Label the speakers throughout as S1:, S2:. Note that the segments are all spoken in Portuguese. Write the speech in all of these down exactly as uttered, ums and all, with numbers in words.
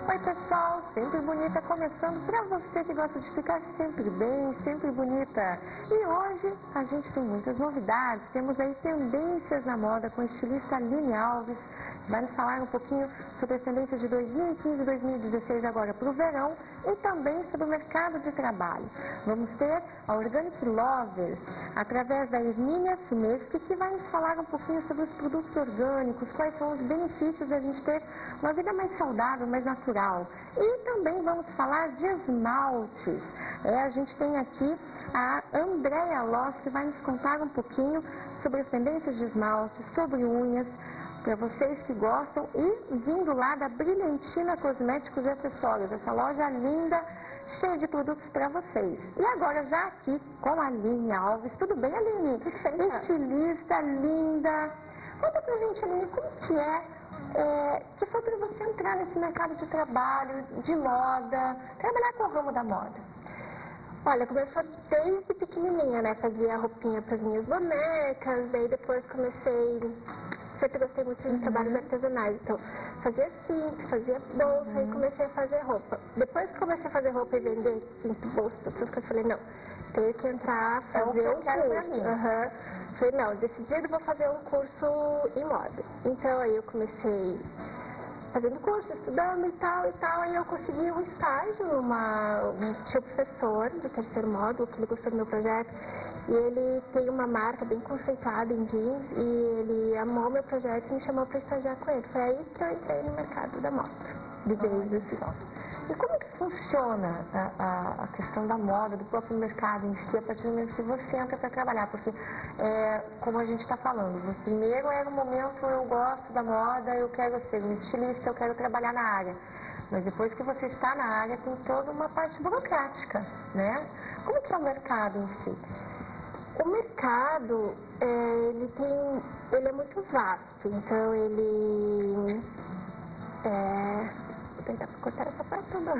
S1: Oi pessoal, sempre bonita começando para você que gosta de ficar sempre bem, sempre bonita. E hoje a gente tem muitas novidades, temos aí tendências na moda com a estilista Aline Alves. Vai nos falar um pouquinho sobre as tendências de dois mil e quinze e dois mil e dezesseis agora para o verão e também sobre o mercado de trabalho. Vamos ter a Organic Lovers, através da Hermínia Sineschi, que vai nos falar um pouquinho sobre os produtos orgânicos, quais são os benefícios da gente ter uma vida mais saudável, mais natural. E também vamos falar de esmaltes. É, a gente tem aqui a Andrea Loss, que vai nos contar um pouquinho sobre as tendências de esmalte, sobre unhas, para vocês que gostam, e vindo lá da Brilhantina Cosméticos e Acessórios, essa loja linda, cheia de produtos para vocês. E agora já aqui com a Aline Alves. Tudo bem, Aline? Estilista, linda. Conta pra gente, Aline, como que é, é que foi para você entrar nesse mercado de trabalho, de moda, trabalhar com o ramo da moda?
S2: Olha, começou desde pequenininha, né? Fazia roupinha para as minhas bonecas, daí depois comecei... Sempre gostei muito de uhum. trabalhos artesanais, então fazia cinto, fazia bolsa uhum. e comecei a fazer roupa. Depois que comecei a fazer roupa e vender cinto, bolsa, tudo que eu falei, não, tenho que entrar, fazer
S1: é
S2: um curso. Uhum. Falei, não, decidido vou fazer um curso em moda. Então aí eu comecei fazendo curso, estudando e tal e tal, aí eu consegui um estágio, uma, um tio professor do terceiro módulo, que ele gostou do meu projeto, e ele tem uma marca bem conceituada em jeans, e ele amou meu projeto e me chamou para estagiar com ele. Foi aí que eu entrei no mercado da moda, de vez assim.
S1: E como que funciona a, a, a questão da moda, do próprio mercado em si, a partir do momento que você entra para trabalhar? Porque, é, como a gente está falando, no primeiro era o momento, eu gosto da moda, eu quero ser um estilista, eu quero trabalhar na área. Mas depois que você está na área, tem toda uma parte burocrática, né? Como que é o mercado em si?
S2: O mercado, é, ele tem, ele é muito vasto, então ele... É, tentar cortar essa parte toda.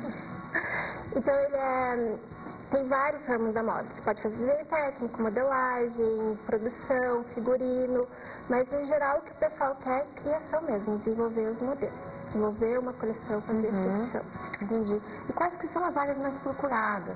S2: Então ele é, tem vários ramos da moda. Você pode fazer técnico, modelagem, produção, figurino, mas em geral o que o pessoal quer é criação mesmo, desenvolver os modelos, desenvolver uma coleção, fazer
S1: uhum.
S2: exposição.
S1: Entendi. E quais que são as áreas mais procuradas?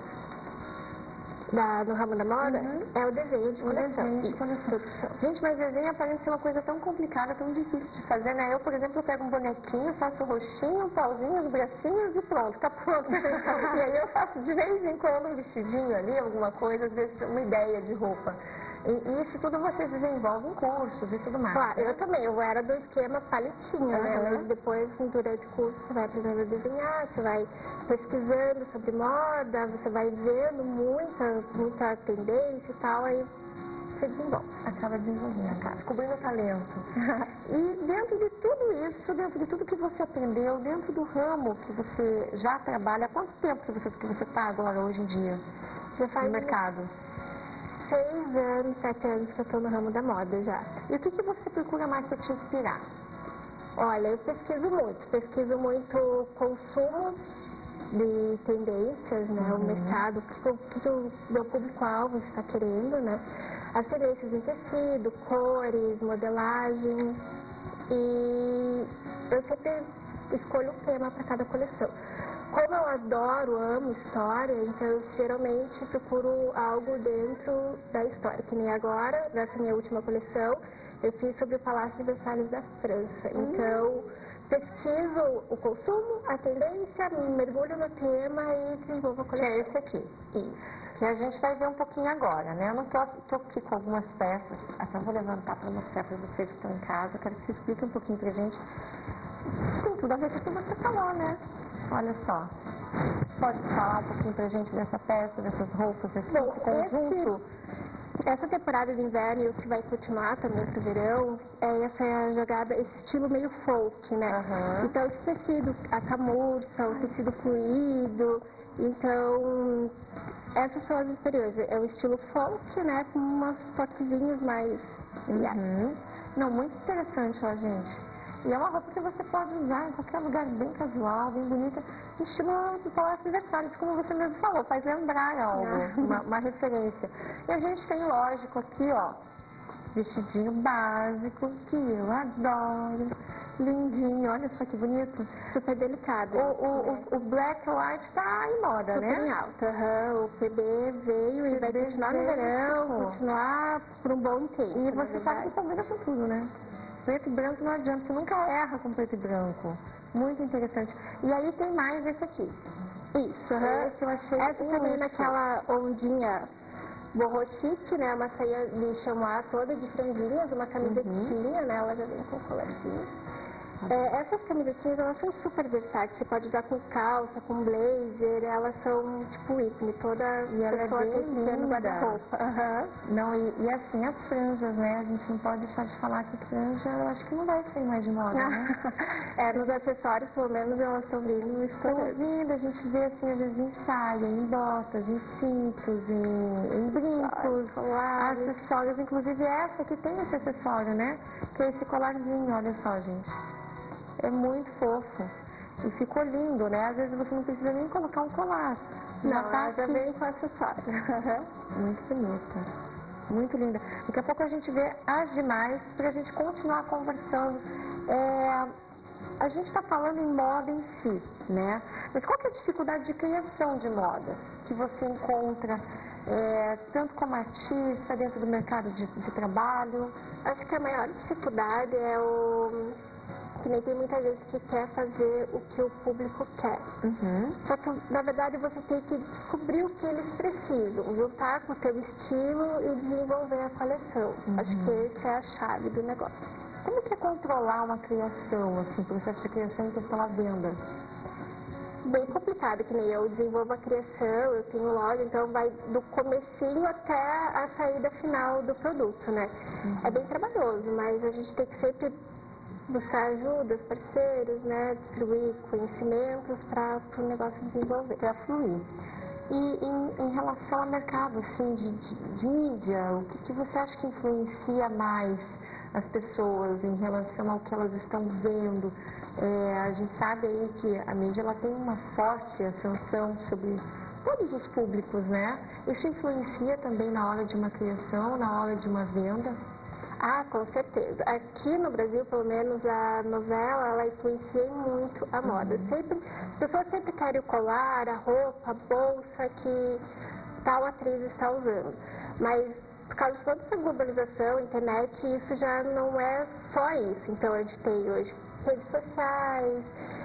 S2: Da, no ramo da moda,
S1: uhum.
S2: é o desenho de coleção.
S1: Desenho de coleção. Gente, mas desenho parece ser uma coisa tão complicada, tão difícil de fazer, né? Eu, por exemplo, eu pego um bonequinho, faço o roxinho, um pauzinho, os bracinhos e pronto, tá pronto. E aí eu faço de vez em quando um vestidinho ali, alguma coisa, às vezes uma ideia de roupa. E isso tudo vocês desenvolvem em cursos e tudo mais.
S2: Claro, eu também, eu era do esquema palitinho, uhum. né? Mas depois, durante o curso, você vai aprendendo a desenhar, você vai pesquisando sobre moda, você vai vendo muita, muita tendência e tal, aí você desenvolve.
S1: Acaba desenvolvendo, acaba descobrindo o talento. E dentro de tudo isso, dentro de tudo que você aprendeu, dentro do ramo que você já trabalha, há quanto tempo que você que você está agora, hoje em dia,
S2: já faz
S1: no mercado?
S2: Seis anos, sete anos que eu estou no ramo da moda já.
S1: E o que, que você procura mais para te inspirar?
S2: Olha, eu pesquiso muito. Pesquiso muito consumo de tendências, né? Uhum. O mercado, o que o meu público-alvo está querendo, né? As tendências em tecido, cores, modelagem. E eu sempre escolho um tema para cada coleção. Como eu adoro, amo história, então eu geralmente procuro algo dentro da história. Que nem agora, nessa minha última coleção, eu fiz sobre o Palácio de Versalhes da França. Hum. Então, pesquiso o consumo, a tendência, mergulho no tema e desenvolvo a coleção.
S1: Que é esse aqui. Isso. Que a gente vai ver um pouquinho agora, né? Eu não estou aqui com algumas peças, até vou levantar para mostrar para vocês que estão em casa. Eu quero que você explique um pouquinho pra gente. Tem tudo a ver com o que você falou, né? Olha só, pode falar um pouquinho pra gente dessa peça, dessas roupas, desse
S2: Bom,
S1: conjunto?
S2: Esse, essa temporada de inverno e o que vai continuar também pro verão, é essa jogada, esse estilo meio folk, né?
S1: Uhum.
S2: Então esse tecido, a camurça, o tecido fluido, então essas são as exteriores. É o estilo folk, né? Com umas toquezinhos mais...
S1: Uhum. Não, muito interessante, ó, gente. E é uma roupa que você pode usar em qualquer lugar, bem casual, bem bonita, estilo do Palácio de Versalhes, como você mesmo falou, faz lembrar algo, uma, uma referência. E a gente tem, lógico, aqui, ó, vestidinho básico, que eu adoro, Lindinho, olha só que bonito.
S2: Super delicado.
S1: O, o, o, o black white tá em moda,
S2: Super
S1: né?
S2: em alta. Uhum. O P B veio e vai
S1: P B
S2: continuar no
S1: veio,
S2: verão,
S1: ficou.
S2: continuar por um bom tempo.
S1: E
S2: na
S1: você sabe que
S2: verdade.
S1: combina com tudo, né? Preto e branco não adianta, você nunca erra com preto e branco. Muito interessante. E aí tem mais esse aqui.
S2: Isso, uhum.
S1: Esse eu achei
S2: Essa
S1: um
S2: também
S1: luxo.
S2: naquela ondinha boho chique, né? Uma saia de chamois toda de franjinhas, uma camisetinha,
S1: Uhum.
S2: né? Ela já vem com colarzinho. É, essas camisetinhas, elas são super versáteis. Você pode usar com calça, com blazer, elas são tipo ícone. Toda
S1: E ela
S2: pessoa
S1: é bem
S2: tem que ter no
S1: linda.
S2: guarda-roupa. Uhum.
S1: Não, e, e assim, as franjas, né? A gente não pode deixar de falar que franja, eu acho que não vai ser mais de moda, né?
S2: É, nos acessórios, pelo menos, elas estão vindo e
S1: Estão
S2: estourando.
S1: vindo, a gente vê assim, às vezes em saia, em botas, em cintos, em, em brincos,
S2: Colares.
S1: acessórios, inclusive essa que tem esse acessório, né? Que é esse colarzinho, olha só, gente. É muito fofo. E ficou lindo, né? Às vezes você não precisa nem colocar um colar. Já
S2: Não,
S1: tá
S2: ela já
S1: aqui.
S2: vem com acessório.
S1: Muito bonita. Muito linda. Daqui a pouco a gente vê as demais para a gente continuar conversando. É, a gente está falando em moda em si, né? Mas qual que é a dificuldade de criação de moda que você encontra, é, tanto como artista, dentro do mercado de, de trabalho?
S2: Acho que a maior dificuldade é o... que nem tem muita gente que quer fazer o que o público quer.
S1: Uhum.
S2: Só que, na verdade, você tem que descobrir o que eles precisam, juntar com o teu estilo e desenvolver a coleção.
S1: Uhum.
S2: Acho que essa é a chave do negócio.
S1: Como que é controlar uma criação, assim, o processo de criação e pela venda?
S2: Bem complicado, que nem eu desenvolvo a criação, eu tenho loja, então vai do comecinho até a saída final do produto, né?
S1: Uhum.
S2: É bem trabalhoso, mas a gente tem que sempre buscar ajuda, parceiros, né? Distribuir conhecimentos para o negócio desenvolver.
S1: Para fluir. E em, em relação ao mercado, assim, de, de, de mídia, o que, que você acha que influencia mais as pessoas em relação ao que elas estão vendo? É, a gente sabe aí que a mídia ela tem uma forte ascensão sobre todos os públicos, né? Isso influencia também na hora de uma criação, na hora de uma venda?
S2: Ah, com certeza. Aqui no Brasil, pelo menos, a novela, ela influencia muito a moda.
S1: Uhum.
S2: Sempre, as pessoas sempre querem o colar, a roupa, a bolsa que tal atriz está usando. Mas, por causa de toda essa globalização, internet, isso já não é só isso. Então, a gente tem hoje redes sociais,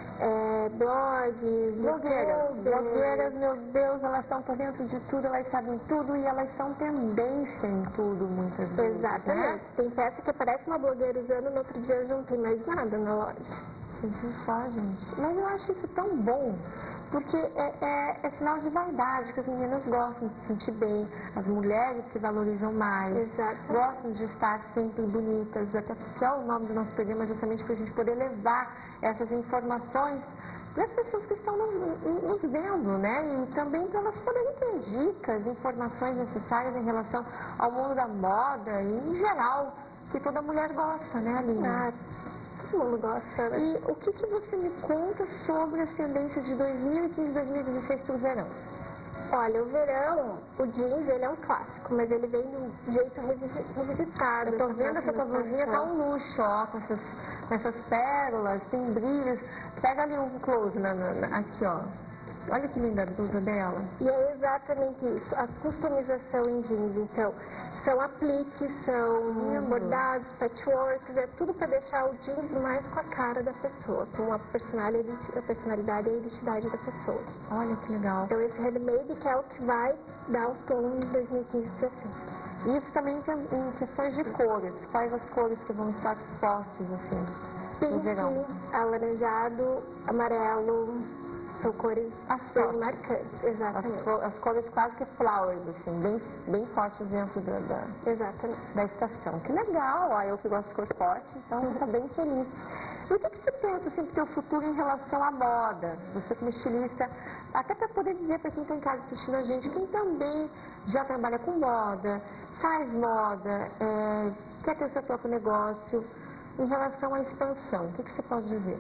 S2: é, blogs,
S1: Blogueiras,
S2: YouTube.
S1: blogueiras, meu Deus, elas estão por dentro de tudo, elas sabem tudo e elas são tendência em tudo, muitas vezes.
S2: Exatamente.
S1: Né?
S2: Tem peça que aparece uma blogueira usando, no outro dia já não tem mais nada na loja.
S1: Viu só, gente? Mas eu acho isso tão bom, porque é, é, é sinal de vaidade, que as meninas gostam de se sentir bem, as mulheres se valorizam mais,
S2: Exatamente.
S1: gostam de estar sempre bonitas, até porque é o nome do nosso programa justamente para a gente poder levar essas informações para as pessoas que estão nos, nos vendo, né? E também para elas poderem ter dicas, informações necessárias em relação ao mundo da moda e em geral, que toda mulher gosta, né, Aline?
S2: Ah, todo mundo gosta, né?
S1: E o que, que você me conta sobre as tendências de dois mil e quinze e dois mil e dezesseis para o verão?
S2: Olha, o verão, o jeans, ele é um clássico, mas ele vem de um jeito revisi- revisitado.
S1: Eu tô vendo essa tua blusinha, tá um luxo, ó, com essas, com essas pérolas, tem brilhos. Pega ali um close, na, na, na- aqui, ó. Olha que linda a blusa dela.
S2: E é exatamente isso, a customização em jeans. Então, são apliques, são
S1: Lindo.
S2: bordados, patchworks, é tudo para deixar o jeans mais com a cara da pessoa, com a personalidade, a personalidade e a identidade da pessoa.
S1: Olha que legal.
S2: Então, esse handmade que é o que vai dar o tom em dois mil e quinze e dois mil e dezesseis.
S1: Isso também tem, em questões de cores. Quais as cores que vão estar fortes, assim, no verão?
S2: Pink, alaranjado, amarelo, são cores
S1: As
S2: bem
S1: fortes.
S2: marcantes.
S1: As,
S2: Exatamente.
S1: co- as cores quase que flowers, assim, bem, bem fortes dentro da, da,
S2: Exatamente.
S1: da estação. Que legal, ó, eu que gosto de cor forte, então eu tô bem feliz. E o que, que você pensa assim, pro teu futuro em relação à moda? Você como estilista, até para poder dizer para quem está em casa assistindo a gente, quem também já trabalha com moda, faz moda, é, quer ter seu próprio negócio, em relação à expansão, o que, que você pode dizer?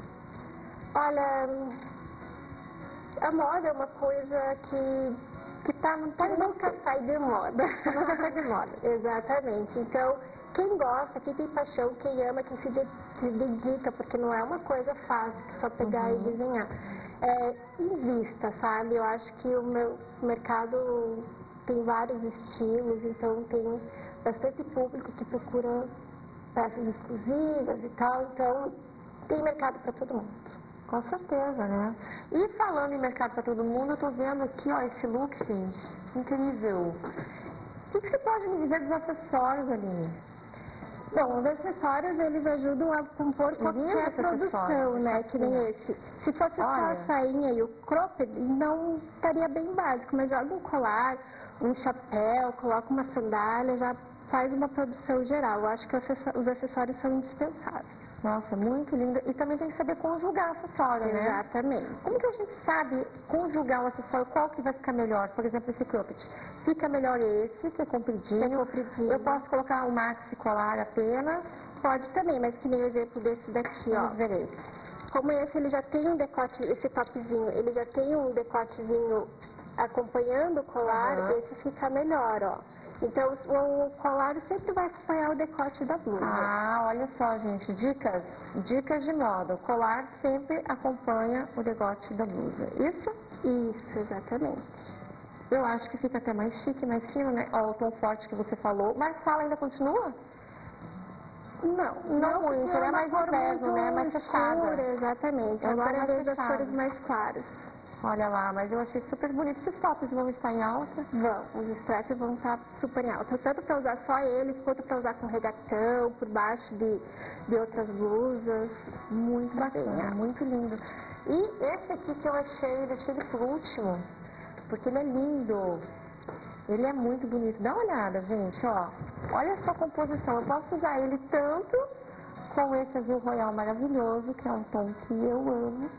S2: Olha, a moda é uma coisa que
S1: Que tá, não tá
S2: que
S1: em
S2: nunca
S1: você.
S2: sai de moda.
S1: Nunca sai de moda.
S2: Exatamente. Então, quem gosta, quem tem paixão, quem ama, quem se, de- de dica, porque não é uma coisa fácil, só pegar
S1: Uhum.
S2: e desenhar. É, invista, sabe? Eu acho que o meu mercado tem vários estilos, então tem bastante público que procura peças exclusivas e tal, então tem mercado para todo mundo.
S1: Com certeza, né? E falando em mercado para todo mundo, eu tô vendo aqui, ó, esse look, gente, incrível. O que que você pode me dizer dos acessórios, Aline?
S2: Bom, os acessórios, eles ajudam a compor
S1: Lindo
S2: qualquer
S1: esse
S2: produção,
S1: acessório,
S2: né?
S1: essa
S2: Que nem
S1: sainha.
S2: esse. Se fosse só
S1: Olha.
S2: a sainha e o cropped, não estaria bem básico, mas joga um colar, um chapéu, coloca uma sandália, já faz uma produção geral. Eu acho que os acessórios são indispensáveis.
S1: Nossa, muito linda. E também tem que saber conjugar acessório, né?
S2: Exatamente.
S1: Como que a gente sabe conjugar o acessório? Qual que vai ficar melhor? Por exemplo, esse cropped. Fica melhor esse, que é compridinho.
S2: Que é compridinho.
S1: Eu posso colocar um maxi colar apenas.
S2: Pode também, mas que nem o exemplo desse daqui, ó.
S1: Vamos ver esse.
S2: Como esse, ele já tem um decote, esse topzinho, ele já tem um decotezinho acompanhando o colar,
S1: Uhum.
S2: esse fica melhor, ó. Então, o colar sempre vai acompanhar o decote da blusa.
S1: Ah, olha só, gente, dicas, dicas de moda. O colar sempre acompanha o decote da blusa. Isso?
S2: Isso, exatamente.
S1: Eu acho que fica até mais chique, mais fino, né? Ó, o tom forte que você falou. Mas fala ainda continua?
S2: Não,
S1: não, não muito,
S2: porque
S1: é mais inverno, né? Mais fechada.
S2: Escura, exatamente.
S1: É um
S2: Agora
S1: tom
S2: é
S1: mais
S2: vez das
S1: fechado.
S2: cores mais claras.
S1: Olha lá, mas eu achei super bonito. Esses tops vão estar em alta?
S2: Vão, os straps vão estar super em alta. Tanto para usar só eles, quanto para usar com regatão, por baixo de, de outras blusas.
S1: Muito bacana,
S2: Bem,
S1: muito lindo. E esse aqui que eu achei, deixei ele por último, porque ele é lindo. Ele é muito bonito. Dá uma olhada, gente, ó. Olha só a composição. Eu posso usar ele tanto com esse azul royal maravilhoso, que é um tom que eu amo,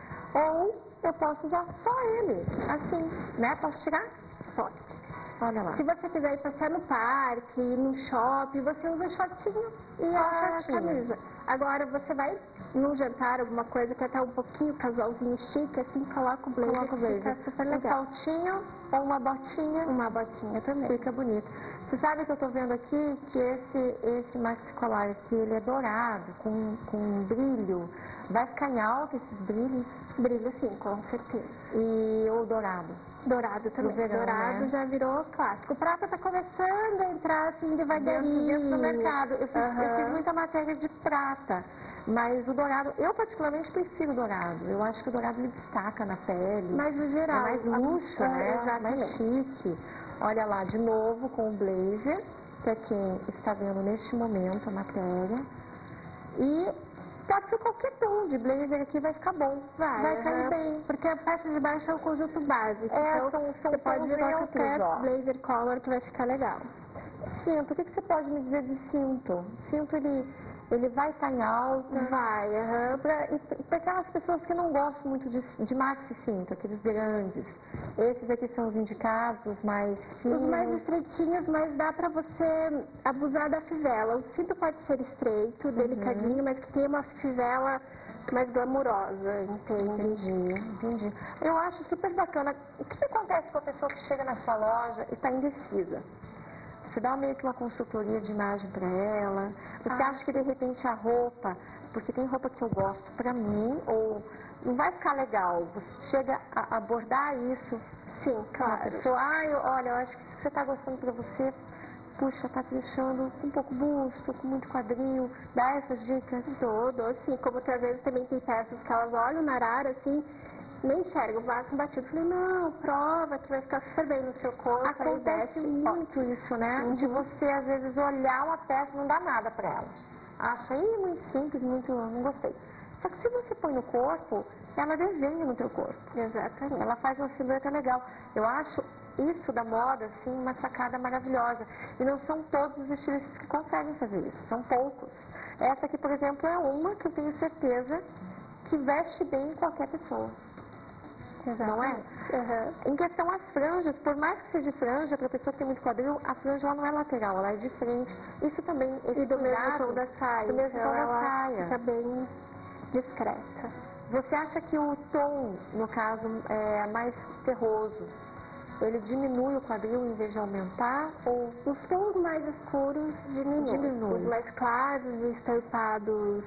S1: ou eu posso usar só ele, assim, né? Posso tirar?
S2: Pode.
S1: Olha lá.
S2: Se você quiser ir passear no parque, ir no shopping, você usa shortinho e a
S1: shortinho.
S2: camisa. Agora você vai num jantar, alguma coisa que é até um pouquinho casualzinho chique, assim, coloca o blazer,
S1: Coloca o blazer.
S2: fica super
S1: Um
S2: legal.
S1: saltinho ou uma botinha.
S2: Uma botinha também.
S1: Fica bonito. Você sabe que eu tô vendo aqui que esse, esse maxi colar aqui, ele é dourado, com, com um brilho. Vai ficar em alta esses brilhos?
S2: Brilho sim, com certeza.
S1: E o dourado?
S2: Dourado também.
S1: Verão,
S2: dourado
S1: né?
S2: já virou clássico. O prata tá começando a entrar assim devagarinho.
S1: Dentro, dentro do mercado. Eu fiz,
S2: Uhum.
S1: eu fiz muita matéria de prata. Mas o dourado, eu particularmente prefiro o dourado. Eu acho que o dourado me destaca na pele.
S2: Mas no geral.
S1: É mais luxo,
S2: a,
S1: né?
S2: Exatamente.
S1: Mais chique. Olha lá, de novo com o blazer, que é quem está vendo neste momento a matéria. E pode ser qualquer tom de blazer aqui, vai ficar bom.
S2: Vai,
S1: vai cair
S2: uhum.
S1: bem.
S2: Porque a parte de baixo é o conjunto básico.
S1: É,
S2: então
S1: são, são
S2: você pode usar
S1: neutros,
S2: qualquer
S1: ó.
S2: blazer color que vai ficar legal.
S1: Cinto, o que, que você pode me dizer de cinto? Cinto, ele, ele vai estar em alta?
S2: Vai, aham.
S1: Uhum. Para aquelas pessoas que não gostam muito de, de maxi cinto, aqueles grandes. Esses aqui são os indicados, os mais finos.
S2: Os mais estreitinhos, mas dá pra você abusar da fivela. O cinto pode ser estreito, delicadinho,
S1: uhum.
S2: mas que tem uma fivela mais glamurosa, entende?
S1: Entendi, entendi. Eu acho super bacana. O que acontece com a pessoa que chega na sua loja e está indecisa? Você dá meio que uma consultoria de imagem para ela. Você
S2: ah.
S1: acha que de repente a roupa, porque tem roupa que eu gosto para mim, ou não vai ficar legal. Você chega a abordar isso.
S2: Sim, claro.
S1: A pessoa, ai, olha, eu acho que você está gostando para você, puxa, tá te deixando com um pouco busto, com muito quadril. Dá essas dicas?
S2: Dou, dou sim. Como que às vezes também tem peças que elas olham na arara assim, nem enxergam, passam batido. Falei, não, prova que vai ficar super bem no seu corpo.
S1: Acontece muito isso, né?
S2: Uhum.
S1: De você, às vezes, olhar uma peça e não dá nada pra ela. Acha, aí muito simples, muito, não gostei. Só que se você põe no corpo, ela desenha no teu corpo.
S2: Exatamente.
S1: Ela faz uma silhueta legal. Eu acho isso da moda, assim, uma sacada maravilhosa. E não são todos os estilistas que conseguem fazer isso, são poucos. Essa aqui, por exemplo, é uma que eu tenho certeza que veste bem qualquer pessoa. Não é?
S2: Uhum.
S1: Em questão às franjas, por mais que seja franja, para a pessoa que tem muito quadril, a franja ela não é lateral, ela é de frente. Isso também, esse
S2: E do mesmo
S1: cuidado,
S2: tom da saia.
S1: do mesmo
S2: então
S1: tom da
S2: ela
S1: saia.
S2: fica bem discreta.
S1: Você acha que o tom, no caso, é mais terroso, ele diminui o quadril em vez de aumentar? Ou
S2: os tons mais escuros diminuem.
S1: Diminui.
S2: Os mais claros e estampados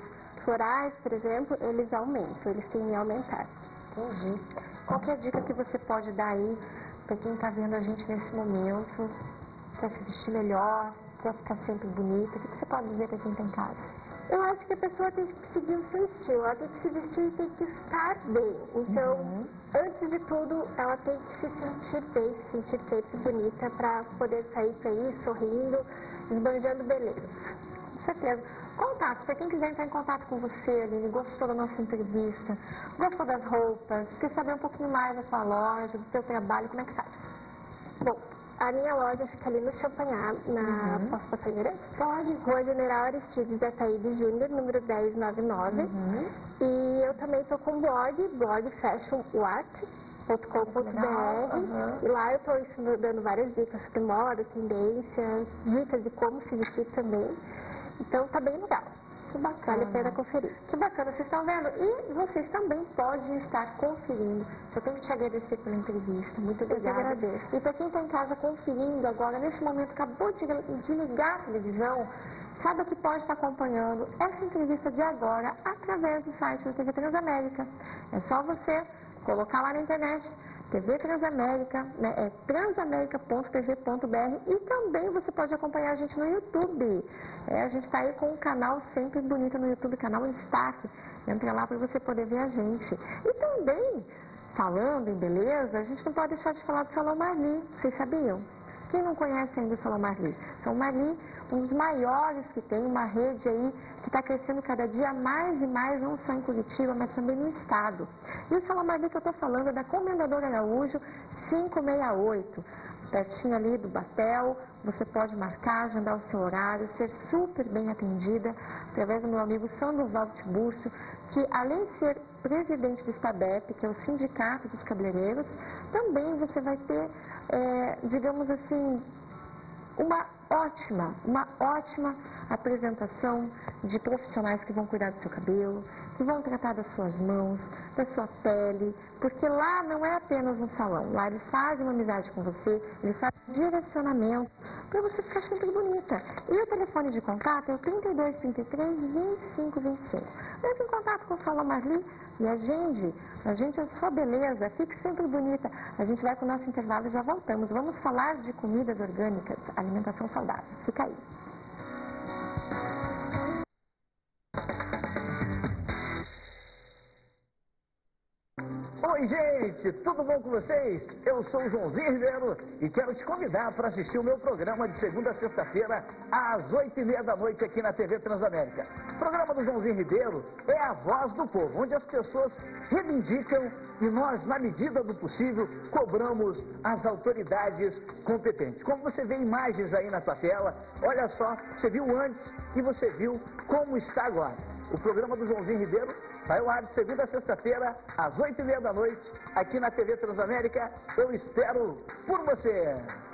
S2: florais, por exemplo, eles aumentam, eles têm que aumentar.
S1: Entendi. Qual que é a dica que você pode dar aí para quem está vendo a gente nesse momento, para se vestir melhor, para ficar sempre bonita? O que você pode dizer para quem está em casa?
S2: Eu acho que a pessoa tem que seguir o seu estilo, ela tem que se vestir e tem que estar bem. Então, uhum. antes de tudo, ela tem que se sentir bem, se sentir sempre bonita para poder sair por aí sorrindo, esbanjando beleza.
S1: Com certeza. Contato, para quem quiser entrar em contato com você, Aline, gostou da nossa entrevista, gostou das roupas, quer saber um pouquinho mais da sua loja, do seu trabalho, como é que faz?
S2: Bom, a minha loja fica ali no Champanhar, na
S1: uhum.
S2: Posso passar endereço? Pode. Rua General Aristides Ataíde Júnior, número dez noventa e nove. Uhum. E eu também estou com um blog, blog fashion watch ponto com ponto b r. Uhum. E lá eu estou dando várias dicas sobre moda, tendências, dicas de como se vestir também. Então tá bem legal.
S1: Que bacana.
S2: Vale a pena conferir.
S1: Que bacana, vocês estão vendo? E vocês também podem estar conferindo. Eu tenho que te agradecer pela entrevista. Muito obrigada.
S2: Eu que agradeço.
S1: E para quem está em casa conferindo agora, nesse momento, acabou de, de ligar a televisão, saiba que pode estar acompanhando essa entrevista de agora através do site da T V Transamérica. É só você colocar lá na internet T V Transamérica, né, é transamérica ponto t v ponto b r, e também você pode acompanhar a gente no YouTube. É, a gente está aí com um canal sempre bonito no YouTube, canal em destaque. Entra lá para você poder ver a gente. E também, falando em beleza, a gente não pode deixar de falar do Salão Marli. Vocês sabiam? Quem não conhece ainda o Salão Marli? Salão Marli, um dos maiores que tem, uma rede aí que está crescendo cada dia mais e mais, não só em Curitiba, mas também no estado. E o Salão Marli que eu estou falando é da Comendador Araújo quinhentos e sessenta e oito, pertinho ali do Batel. Você pode marcar, agendar o seu horário, ser super bem atendida através do meu amigo Sandro Valtibúrcio, que além de ser presidente do STABEP, que é o Sindicato dos Cabeleireiros, também você vai ter, é, digamos assim, uma ótima, uma ótima apresentação de profissionais que vão cuidar do seu cabelo, que vão tratar das suas mãos, da sua pele, porque lá não é apenas um salão, lá eles fazem uma amizade com você, eles fazem direcionamento para você ficar sempre bonita. E o telefone de contato é o trinta e dois, trinta e três, vinte e cinco, vinte e cinco. Entre em contato com o Salão Marli e agende, agende a sua beleza, fique sempre bonita. A gente vai para o nosso intervalo e já voltamos. Vamos falar de comidas orgânicas, alimentação saudável. Fica aí.
S3: Oi, gente, tudo bom com vocês? Eu sou o Joãozinho Ribeiro e quero te convidar para assistir o meu programa de segunda a sexta-feira, às oito e meia da noite, aqui na T V Transamérica. O programa do Joãozinho Ribeiro é a voz do povo, onde as pessoas reivindicam e nós, na medida do possível, cobramos as autoridades competentes. Como você vê imagens aí na sua tela, olha só, você viu antes e você viu como está agora. O programa do Joãozinho Ribeiro vai ao ar de segunda a sexta-feira, às oito e meia da noite, aqui na T V Transamérica. Eu espero por você!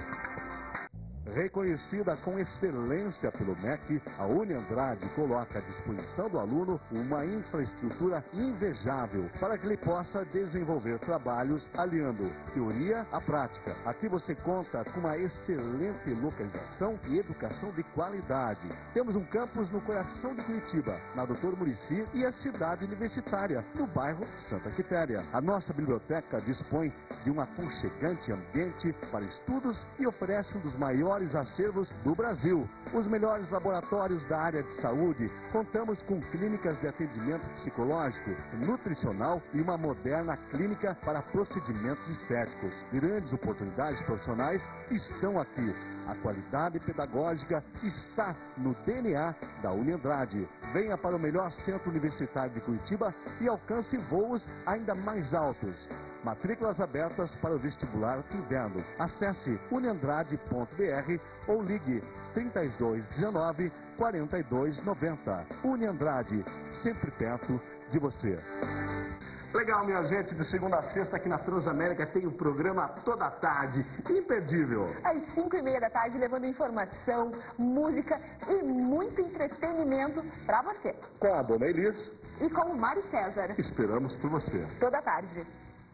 S4: Reconhecida com excelência pelo M E C, a Uniandrade coloca à disposição do aluno uma infraestrutura invejável para que ele possa desenvolver trabalhos aliando teoria à prática. Aqui você conta com uma excelente localização e educação de qualidade. Temos um campus no coração de Curitiba, na Doutor Muricy, e a cidade universitária, no bairro Santa Quitéria. A nossa biblioteca dispõe de um aconchegante ambiente para estudos e oferece um dos maiores acervos do Brasil. Os melhores laboratórios da área de saúde. Contamos com clínicas de atendimento psicológico, nutricional e uma moderna clínica para procedimentos estéticos. Grandes oportunidades profissionais estão aqui. A qualidade pedagógica está no D N A da Uniandrade. Venha para o melhor centro universitário de Curitiba e alcance voos ainda mais altos. Matrículas abertas para o vestibular de inverno. Acesse uniandrade ponto b r ou ligue trinta e dois, dezenove, quarenta e dois, noventa. Uniandrade, sempre perto de você.
S3: Legal, minha gente, de segunda a sexta aqui na Transamérica tem o programa Toda Tarde, imperdível.
S1: Às cinco e meia da tarde, levando informação, música e muito entretenimento pra você.
S4: Com a dona Elis.
S1: E com o Mário César.
S4: Esperamos por você.
S1: Toda tarde.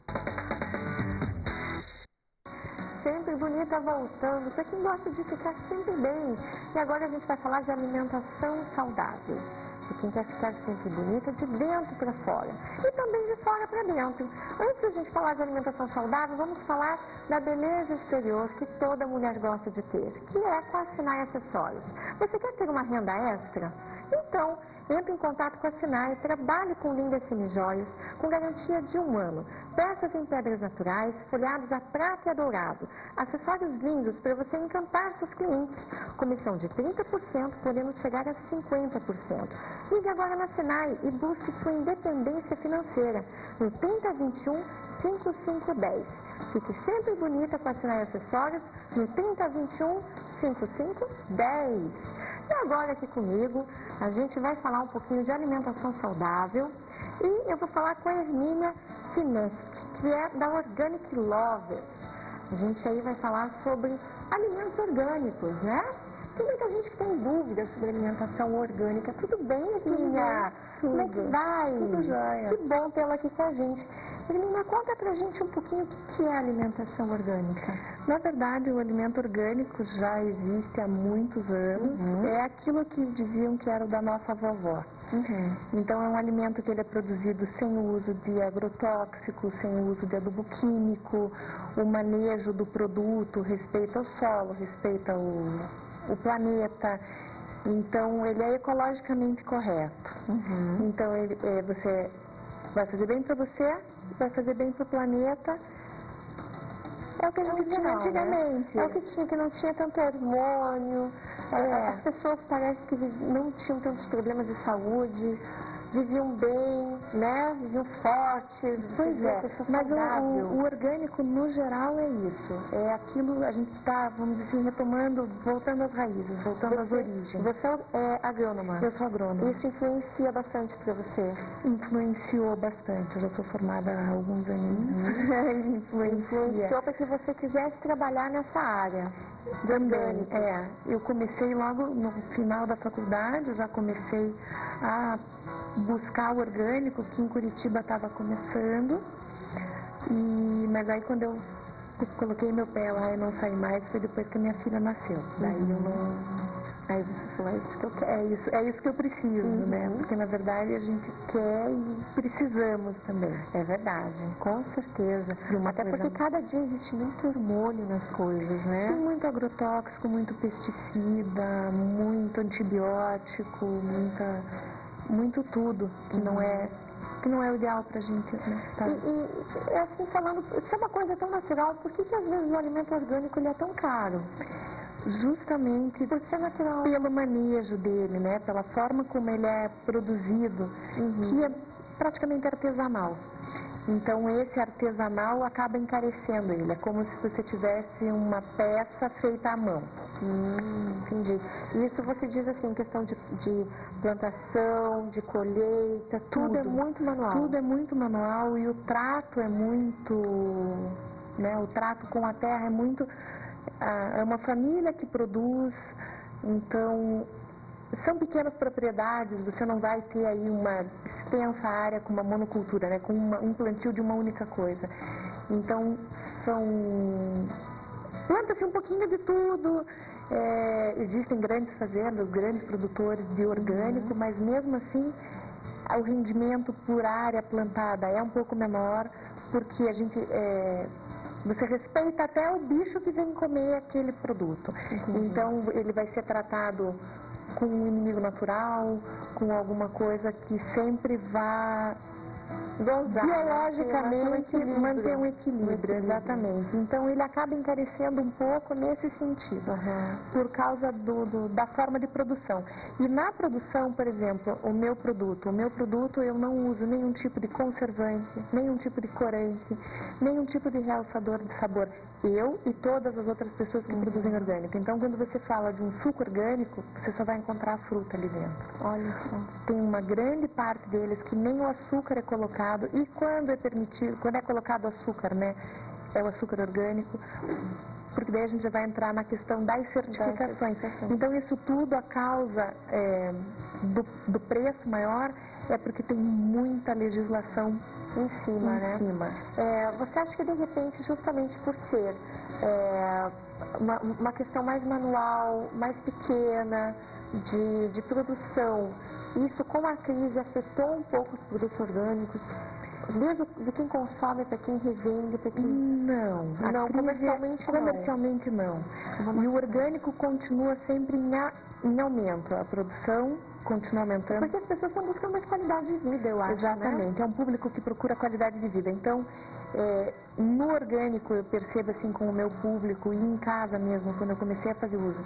S1: Sempre bonita voltando, para quem gosta de ficar sempre bem. E agora a gente vai falar de alimentação saudável. de quem quer ficar sempre bonita de dentro para fora e também de fora para dentro. Antes da gente falar de alimentação saudável, vamos falar da beleza exterior que toda mulher gosta de ter, que é com a Sinai Acessórios. Você quer ter uma renda extra? Então, entre em contato com a Sinai, trabalhe com lindas semijoias, com garantia de um ano. Peças em pedras naturais, folhados a prata e a dourado. Acessórios lindos para você encantar seus clientes. Comissão de trinta por cento, podendo chegar a cinquenta por cento. Ligue agora na Sinai e busque sua independência financeira no trinta, vinte e um, cinquenta e cinco, dez. Fique sempre bonita com a Sinai Acessórios no trinta, vinte e um, cinquenta e cinco, dez. E agora aqui comigo, a gente vai falar um pouquinho de alimentação saudável e eu vou falar com a Hermínia Sineski, que é da Organic Lovers. A gente aí vai falar sobre alimentos orgânicos, né? Tem muita gente que tem dúvidas sobre alimentação orgânica. Tudo bem, Hermínia? Como é que vai?
S5: Tudo jóia.
S1: Que bom tê-la aqui com a gente. Hermínia, conta pra gente um pouquinho o que é alimentação orgânica.
S5: Na verdade, o alimento orgânico já existe há muitos anos.
S1: Uhum.
S5: É aquilo que diziam que era o da nossa vovó.
S1: Uhum.
S5: Então, é um alimento que ele é produzido sem o uso de agrotóxicos, sem o uso de adubo químico. O manejo do produto respeita o solo, respeita o, o planeta. Então, ele é ecologicamente correto.
S1: Uhum.
S5: Então, ele, é, você vai fazer bem para você, vai fazer bem para o planeta. É o que a gente tinha
S1: Original,
S5: antigamente.
S1: né? É o que tinha, que não tinha tanto hormônio.
S5: É.
S1: As pessoas parece que não tinham tantos problemas de saúde, viviam bem, né? Viviam fortes.
S5: Pois é, mas o,
S1: saudável.
S5: o, o orgânico no geral é isso. É aquilo, a gente está, vamos dizer assim, retomando, voltando às raízes, voltando às
S1: Você,
S5: origens.
S1: você é agrônoma.
S5: Eu sou agrônoma.
S1: Isso influencia bastante para você?
S5: Influenciou bastante. Eu já sou formada há alguns aninhos.
S1: Uhum.
S5: Influencia.
S1: Influenciou para que você quisesse trabalhar nessa área.
S5: Também, é. Eu comecei logo no final da faculdade, eu já comecei a buscar o orgânico, que em Curitiba estava começando. E, mas aí quando eu coloquei meu pé lá e não saí mais, foi depois que a minha filha nasceu. Daí eu não... Aí você falou, é isso que eu quero, é isso, é isso que eu preciso,
S1: Uhum.
S5: né? Porque na verdade a gente quer e precisamos também.
S1: É verdade, com certeza. Até
S5: coisa-
S1: porque cada dia existe muito hormônio nas coisas,
S5: Tem
S1: né?
S5: muito agrotóxico, muito pesticida, muito antibiótico, muita, muito tudo que não é que não é o ideal pra gente, né? Tá?
S1: E, e assim falando, isso é uma coisa tão natural, por que, que às vezes o alimento orgânico ele é tão caro?
S5: Justamente
S1: Por ser natural.
S5: pelo manejo dele, né? Pela forma como ele é produzido,
S1: Uhum.
S5: que é praticamente artesanal. Então esse artesanal acaba encarecendo ele. É como se você tivesse uma peça feita à mão.
S1: Hum, entendi. Isso você diz assim, questão de, de plantação, de colheita, tudo,
S5: Tudo.
S1: é muito manual.
S5: Tudo é muito manual e o trato é muito, né? O trato com a terra é muito, ah, é uma família que produz, então são pequenas propriedades, você não vai ter aí uma extensa área com uma monocultura, né? Com uma, um plantio de uma única coisa. Então são planta-se um pouquinho de tudo. É, existem grandes fazendas, grandes produtores de orgânico, uhum. mas mesmo assim o rendimento por área plantada é um pouco menor, porque a gente é, você respeita até o bicho que vem comer aquele produto. Uhum. Então ele vai ser tratado com um inimigo natural, com alguma coisa que sempre vá
S1: dosar,
S5: biologicamente
S1: né?
S5: manter um equilíbrio,
S1: um equilíbrio,
S5: exatamente. Então ele acaba encarecendo um pouco nesse sentido,
S1: uhum.
S5: por causa do, do, da forma de produção. E na produção, por exemplo, o meu produto, o meu produto eu não uso nenhum tipo de conservante, nenhum tipo de corante, nenhum tipo de realçador de sabor. Eu e todas as outras pessoas que uhum. produzem orgânico. Então quando você fala de um suco orgânico, você só vai encontrar a fruta ali dentro.
S1: Olha só.
S5: Tem uma grande parte deles que nem o açúcar é colocado, e quando é permitido, quando é colocado açúcar, né, é o açúcar orgânico, porque daí a gente já vai entrar na questão das certificações. Então isso tudo, a causa é, do, do preço maior é porque tem muita legislação
S1: em cima,
S5: em
S1: né?
S5: Cima.
S1: É, você acha que de repente, justamente por ser é, uma, uma questão mais manual, mais pequena, de, de produção, Isso, com a crise, afetou um pouco os produtos orgânicos, mesmo de quem consome para quem revende, para quem...
S5: Não, a
S1: Não,
S5: crise,
S1: comercialmente não.
S5: comercialmente não. E o orgânico continua sempre em, a, em aumento, a produção continua aumentando.
S1: Porque as pessoas estão buscando mais qualidade de vida, eu acho,
S5: Exatamente,
S1: né?
S5: é um público que procura qualidade de vida. Então, é, no orgânico, eu percebo assim com o meu público e em casa mesmo, quando eu comecei a fazer uso,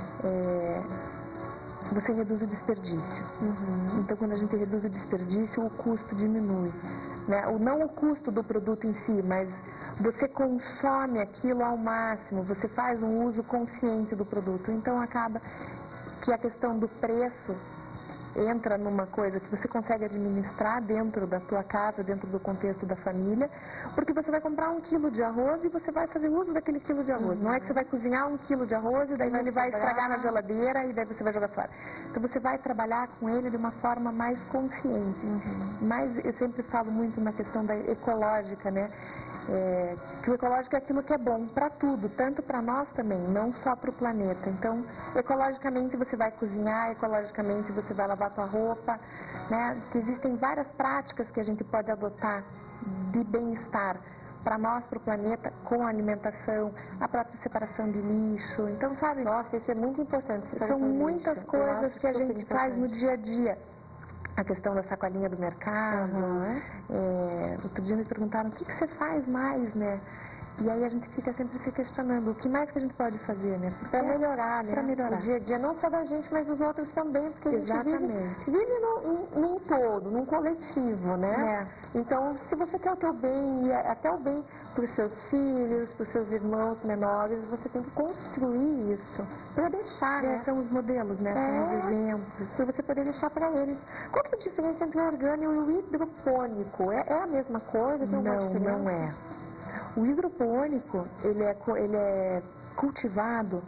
S5: é, você reduz o desperdício.
S1: Uhum.
S5: Então, quando a gente reduz o desperdício, o custo diminui. Né? O, não o custo do produto em si, mas você consome aquilo ao máximo, você faz um uso consciente do produto. Então, acaba que a questão do preço entra numa coisa que você consegue administrar dentro da tua casa, dentro do contexto da família, porque você vai comprar um quilo de arroz e você vai fazer uso daquele quilo de arroz. Uhum. Não é que você vai cozinhar um quilo de arroz e daí vai ele vai estragar na geladeira e daí você vai jogar fora. Então você vai trabalhar com ele de uma forma mais consciente. Uhum. Mas eu sempre falo muito na questão da ecológica, né? É, que o ecológico é aquilo que é bom para tudo, tanto para nós também, não só para o planeta. Então, ecologicamente você vai cozinhar, ecologicamente você vai lavar sua roupa, né? Que existem várias práticas que a gente pode adotar de bem-estar para nós, para o planeta, com a alimentação, a própria separação de lixo. Então, sabe,
S1: nossa, isso é muito importante.
S5: São muitas coisas que a gente faz no dia a dia. A questão da sacolinha do mercado. Uhum. É, outro dia me perguntaram, o que, que você faz mais, né? E aí a gente fica sempre se questionando, o que mais que a gente pode fazer, né?
S1: Para melhorar, né?
S5: Para melhorar.
S1: O dia a dia, não só da gente, mas dos outros também, porque
S5: Exatamente.
S1: a gente vive, vive num, num todo, num coletivo, né?
S5: É.
S1: Então, se você quer o teu bem, e até o bem para os seus filhos, para os seus irmãos menores, você tem que construir isso para deixar,
S5: é,
S1: né?
S5: São os modelos, né?
S1: É,
S5: são os exemplos.
S1: para você poder deixar para eles. Qual que é a diferença entre o orgânico e o hidropônico? É, é a mesma coisa? Tem
S5: não, não é. O hidropônico, ele é, ele é cultivado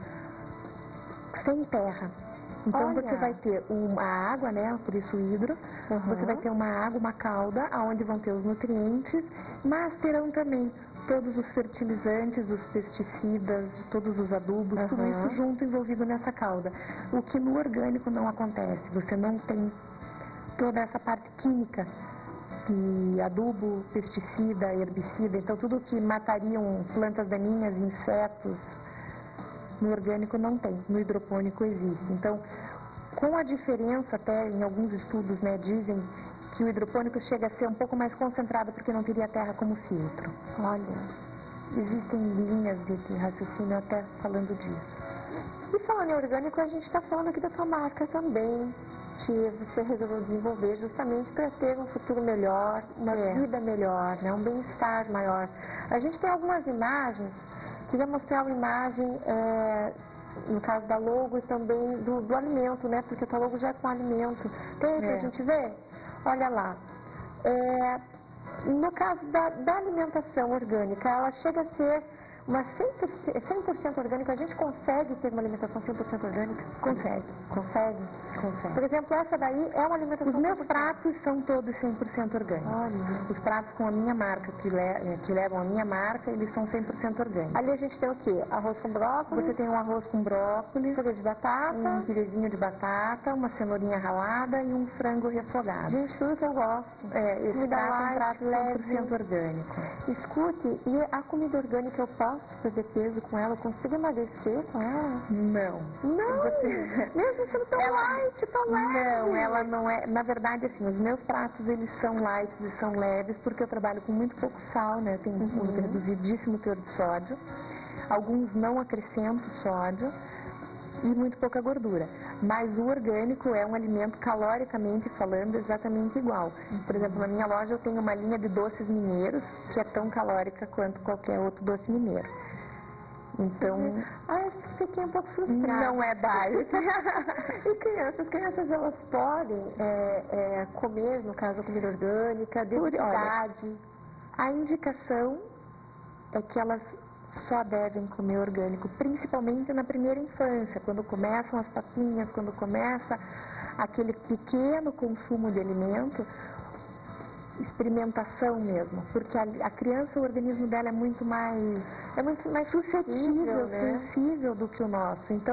S5: sem terra. Então
S1: Olha.
S5: Você vai ter uma água, né, por isso hidro, uhum. Você vai ter uma água, uma cauda, onde vão ter os nutrientes, mas terão também todos os fertilizantes, os pesticidas, todos os adubos, uhum. Tudo isso junto envolvido nessa cauda. O que no orgânico não acontece, você não tem toda essa parte química, de adubo, pesticida, herbicida, então tudo que matariam plantas daninhas, insetos, no orgânico não tem, no hidropônico existe. Então, com a diferença, até em alguns estudos, né, dizem que o hidropônico chega a ser um pouco mais concentrado porque não teria terra como filtro. Olha, existem linhas de raciocínio até falando disso.
S1: E falando em orgânico, a gente está falando aqui da sua marca também, que você resolveu desenvolver justamente para ter um futuro melhor, uma é. vida melhor, né, um bem-estar maior. A gente tem algumas imagens, queria mostrar uma imagem, é, no caso da logo e também do, do alimento, né, porque a logo já é com alimento. Tem aí é. pra gente ver? Olha lá. É, no caso da, da alimentação orgânica, ela chega a ser uma cem por cento orgânica. A gente consegue ter uma alimentação cem por cento orgânica?
S5: Consegue.
S1: Consegue?
S5: Consegue.
S1: Por exemplo, essa daí é uma alimentação
S5: Os meus
S1: cem por cento.
S5: pratos são todos cem por cento orgânicos.
S1: Olha.
S5: Os pratos com a minha marca, que, le que levam a minha marca, eles são cem por cento orgânicos.
S1: Ali a gente tem o quê? Arroz com brócolis.
S5: Você tem um arroz com brócolis,
S1: purê de batata,
S5: um pirezinho de batata, uma cenourinha ralada e um frango refogado.
S1: Gente, tudo que eu gosto.
S5: É, esse
S1: comida
S5: prato
S1: light,
S5: é um prato
S1: leve.
S5: cem por cento orgânico.
S1: Escute, e a comida orgânica eu posso fazer peso com ela? Eu consigo emagrecer com ela?
S5: Não.
S1: Não?
S5: Você...
S1: Mesmo sendo tão
S5: ela...
S1: light, tão leve.
S5: Não, ela não é... Na verdade, assim, os meus pratos, eles são light e são leves, porque eu trabalho com muito pouco sal, né? Tem uhum. um reduzidíssimo teor de sódio. Alguns não acrescento sódio e muito pouca gordura. Mas o orgânico é um alimento, caloricamente falando, exatamente igual. Por exemplo, na minha loja eu tenho uma linha de doces mineiros, que é tão calórica quanto qualquer outro doce mineiro. Então...
S1: Ah, eu fiquei um pouco frustrada.
S5: Não é diet.
S1: E crianças? As crianças, elas podem é, é, comer, no caso, a comida orgânica, de idade?
S5: A indicação é que elas só devem comer orgânico, principalmente na primeira infância, quando começam as papinhas, quando começa aquele pequeno consumo de alimento, experimentação mesmo, porque a, a criança, o organismo dela é muito mais,
S1: é muito mais suscetível,
S5: sensível,
S1: né?
S5: sensível do que o nosso. Então,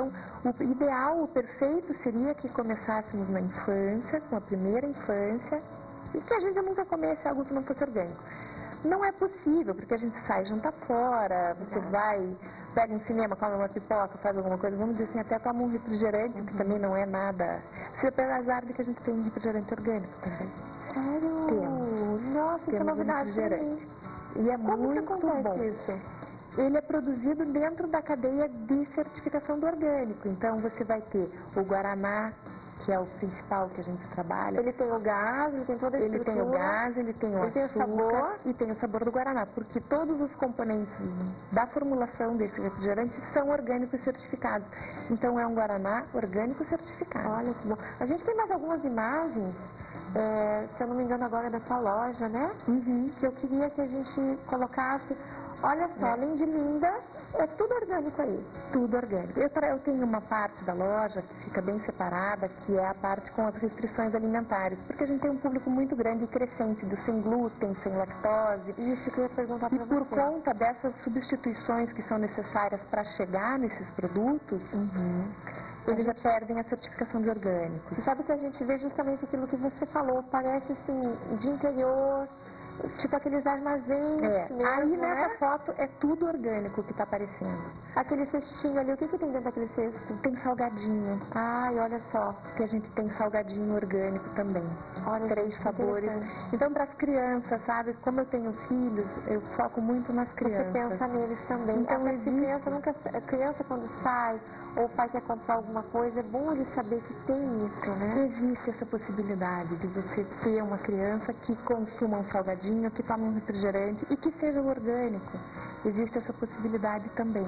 S5: O ideal, o perfeito seria que começássemos na infância, com a primeira infância, e que a gente nunca comesse algo que não fosse orgânico. Não é possível, porque a gente sai jantar fora, você vai, pega um cinema, come uma pipoca, faz alguma coisa, vamos dizer assim, até toma um refrigerante, uhum. que também não é nada. Se apesar de que a gente tem refrigerante orgânico também.
S1: Sério?
S5: Temos.
S1: Nossa, que novidade
S5: refrigerante. E é
S1: Como
S5: muito
S1: que acontece
S5: bom.
S1: isso?
S5: Ele é produzido dentro da cadeia de certificação do orgânico. Então você vai ter o Guaraná, que é o principal que a gente trabalha.
S1: Ele tem o gás, ele tem toda a
S5: Ele
S1: estrutura.
S5: tem o gás, ele tem o
S1: ele
S5: açúcar
S1: tem o sabor.
S5: e tem o sabor do Guaraná, porque todos os componentes da formulação desse refrigerante são orgânicos certificados. Então é um Guaraná orgânico certificado.
S1: Olha que bom. A gente tem mais algumas imagens, é, se eu não me engano agora, dessa loja, né?
S5: Uhum.
S1: Que eu queria que a gente colocasse. Olha só, é. além de linda, é tudo orgânico aí.
S5: Tudo orgânico. Eu, eu tenho uma parte da loja que fica bem separada, que é a parte com as restrições alimentares, porque a gente tem um público muito grande e crescente, do sem glúten, sem lactose.
S1: Isso que eu ia perguntar
S5: E
S1: pra
S5: por
S1: você.
S5: conta dessas substituições que são necessárias para chegar nesses produtos,
S1: Uhum.
S5: eles já perdem a certificação de orgânico.
S1: E sabe que a gente vê justamente aquilo que você falou, parece assim, de interior, tipo aqueles armazéns
S5: É,
S1: mesmo,
S5: aí nessa
S1: né?
S5: foto é tudo orgânico que está aparecendo.
S1: Aquele cestinho ali, o que que tem dentro daquele cesto?
S5: Tem salgadinho.
S1: Ai, olha só.
S5: Que a gente tem salgadinho orgânico também.
S1: Olha,
S5: Três
S1: gente,
S5: sabores. Então, para as crianças, sabe? Como eu tenho filhos, eu foco muito nas crianças.
S1: Você pensa neles também.
S5: Então,
S1: Até
S5: existe...
S1: criança, nunca, a criança quando sai, ou o pai quer comprar alguma coisa, é bom ele saber que tem isso, né?
S5: Existe essa possibilidade de você ter uma criança que consuma um salgadinho, que tome um refrigerante e que seja orgânico. Existe essa possibilidade também.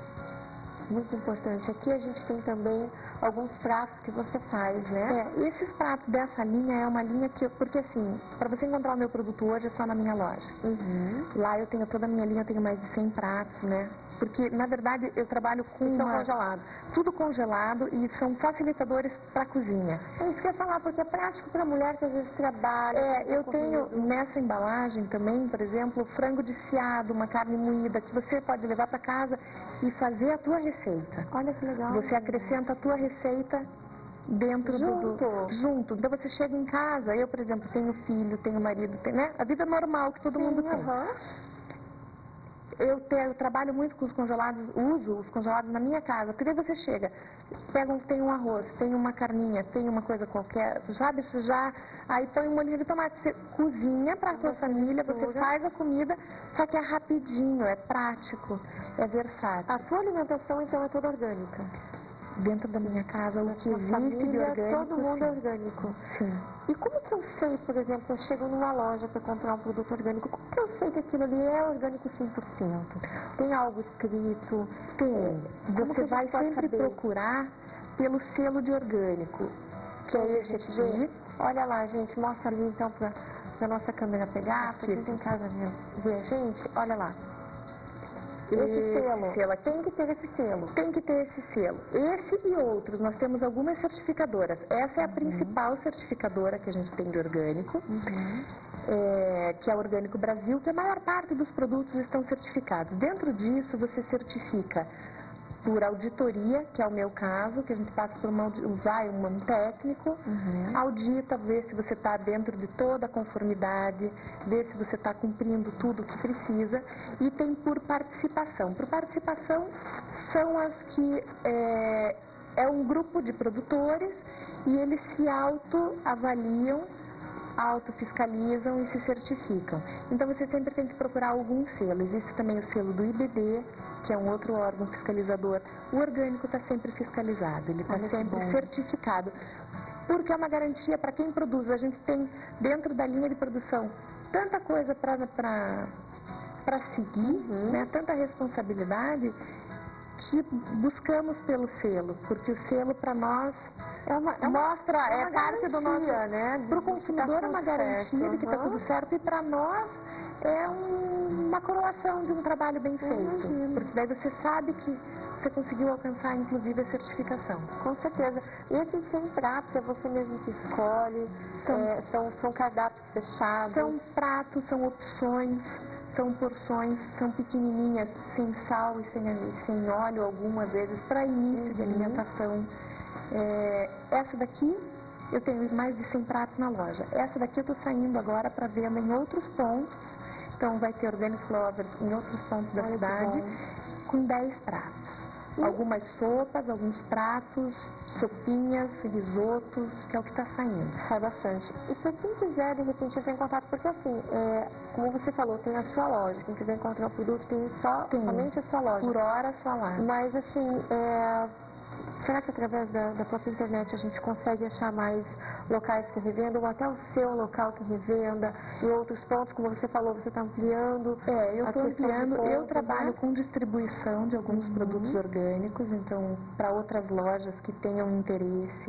S1: Muito importante. Aqui a gente tem também alguns pratos que você faz, né?
S5: É, esses pratos dessa linha é uma linha que... Porque assim, para você encontrar o meu produto hoje é só na minha loja.
S1: Uhum.
S5: Lá eu tenho toda a minha linha, eu tenho mais de cem pratos, né? Porque, na verdade, eu trabalho com
S1: e são
S5: uma...
S1: congelados.
S5: Tudo congelado e são facilitadores para a cozinha.
S1: É isso que eu ia falar, porque é prático para a mulher que às vezes trabalha.
S5: É, eu
S1: corrido.
S5: tenho nessa embalagem também, por exemplo, frango desfiado, uma carne moída, que você pode levar para casa e fazer a tua receita.
S1: Olha que legal.
S5: Você acrescenta a tua receita dentro
S1: junto.
S5: do, do... Junto. Então você chega em casa, eu, por exemplo, tenho filho, tenho marido, tenho, né? A vida normal que todo
S1: Sim,
S5: mundo tem.
S1: Uhum.
S5: Eu, te, eu trabalho muito com os congelados, uso os congelados na minha casa, porque daí você chega, pega um, tem um arroz, tem uma carninha, tem uma coisa qualquer, sabe, isso já, aí põe um molhinho de tomate, você cozinha para a tua família, você faz a comida, só que é rapidinho, é prático, é versátil.
S1: A tua alimentação, então, é toda orgânica?
S5: Dentro da minha casa, o que existe
S1: família,
S5: de orgânico,
S1: todo mundo
S5: sim.
S1: é orgânico.
S5: Sim.
S1: E como que eu sei, por exemplo, eu chego numa loja para comprar um produto orgânico, como que eu sei que aquilo ali é orgânico cem por cento? Tem algo escrito?
S5: Tem.
S1: Como
S5: Você
S1: que
S5: vai
S1: pode
S5: sempre
S1: saber?
S5: procurar pelo selo de orgânico, que é esse aqui.
S1: Olha lá, gente, mostra ali então para a nossa câmera pegar, para quem tem em casa ver a gente, olha lá. Esse
S5: Esse
S1: selo,
S5: selo aqui.
S1: tem que ter esse selo.
S5: Tem que ter esse selo. Esse e outros, nós temos algumas certificadoras. Essa é a uhum. principal certificadora que a gente tem de orgânico,
S1: Uhum.
S5: é, que é a Orgânico Brasil, que a maior parte dos produtos estão certificados. Dentro disso, você certifica por auditoria, que é o meu caso, que a gente passa por uma, vai um técnico,
S1: Uhum.
S5: audita, vê se você está dentro de toda a conformidade, vê se você está cumprindo tudo o que precisa, e tem por participação. Por participação são as que é, é um grupo de produtores e eles se autoavaliam, autofiscalizam e se certificam. Então você sempre tem que procurar algum selo. Existe também o selo do I B D, que é um outro órgão fiscalizador. O orgânico está sempre fiscalizado, ele está sempre bom. certificado. Porque é uma garantia para quem produz. A gente tem dentro da linha de produção tanta coisa para para seguir, uhum. né? Tanta responsabilidade, que buscamos pelo selo, porque o selo para nós
S1: é uma, é uma,
S5: mostra,
S1: é,
S5: é parte do nosso...
S1: né?
S5: Para o consumidor é uma garantia certo. de que está uhum. tudo certo, e para nós é um, uma coroação de um trabalho bem feito. Uhum. Porque daí você sabe que você conseguiu alcançar, inclusive, a certificação.
S1: Com certeza. E esses cem pratos é você mesmo que escolhe, são, é, são, são cardápios fechados?
S5: São pratos, são opções, são porções, são pequenininhas, sem sal e sem, sem óleo, algumas vezes, para início de alimentação. É, essa daqui, eu tenho mais de cem pratos na loja. Essa daqui eu estou saindo agora para venda em outros pontos. Então vai ter Organic Lovers em outros pontos da cidade, com dez pratos. Algumas sopas, alguns pratos, sopinhas, risotos, que é o que está saindo.
S1: Sai bastante. E para quem quiser, de repente, entrar em contato, porque assim, é, como você falou, tem a sua loja. Quem quiser encontrar o produto, tem, só, tem somente a sua loja.
S5: Por hora, só lá.
S1: Mas assim, é, será que através da, da própria internet a gente consegue achar mais locais que revendam, ou até o seu local que revenda, e outros pontos, como você falou, você está ampliando?
S5: É, eu estou ampliando,
S1: pontos,
S5: eu trabalho
S1: né?
S5: com distribuição de alguns
S1: uhum.
S5: produtos orgânicos, então, para outras lojas que tenham interesse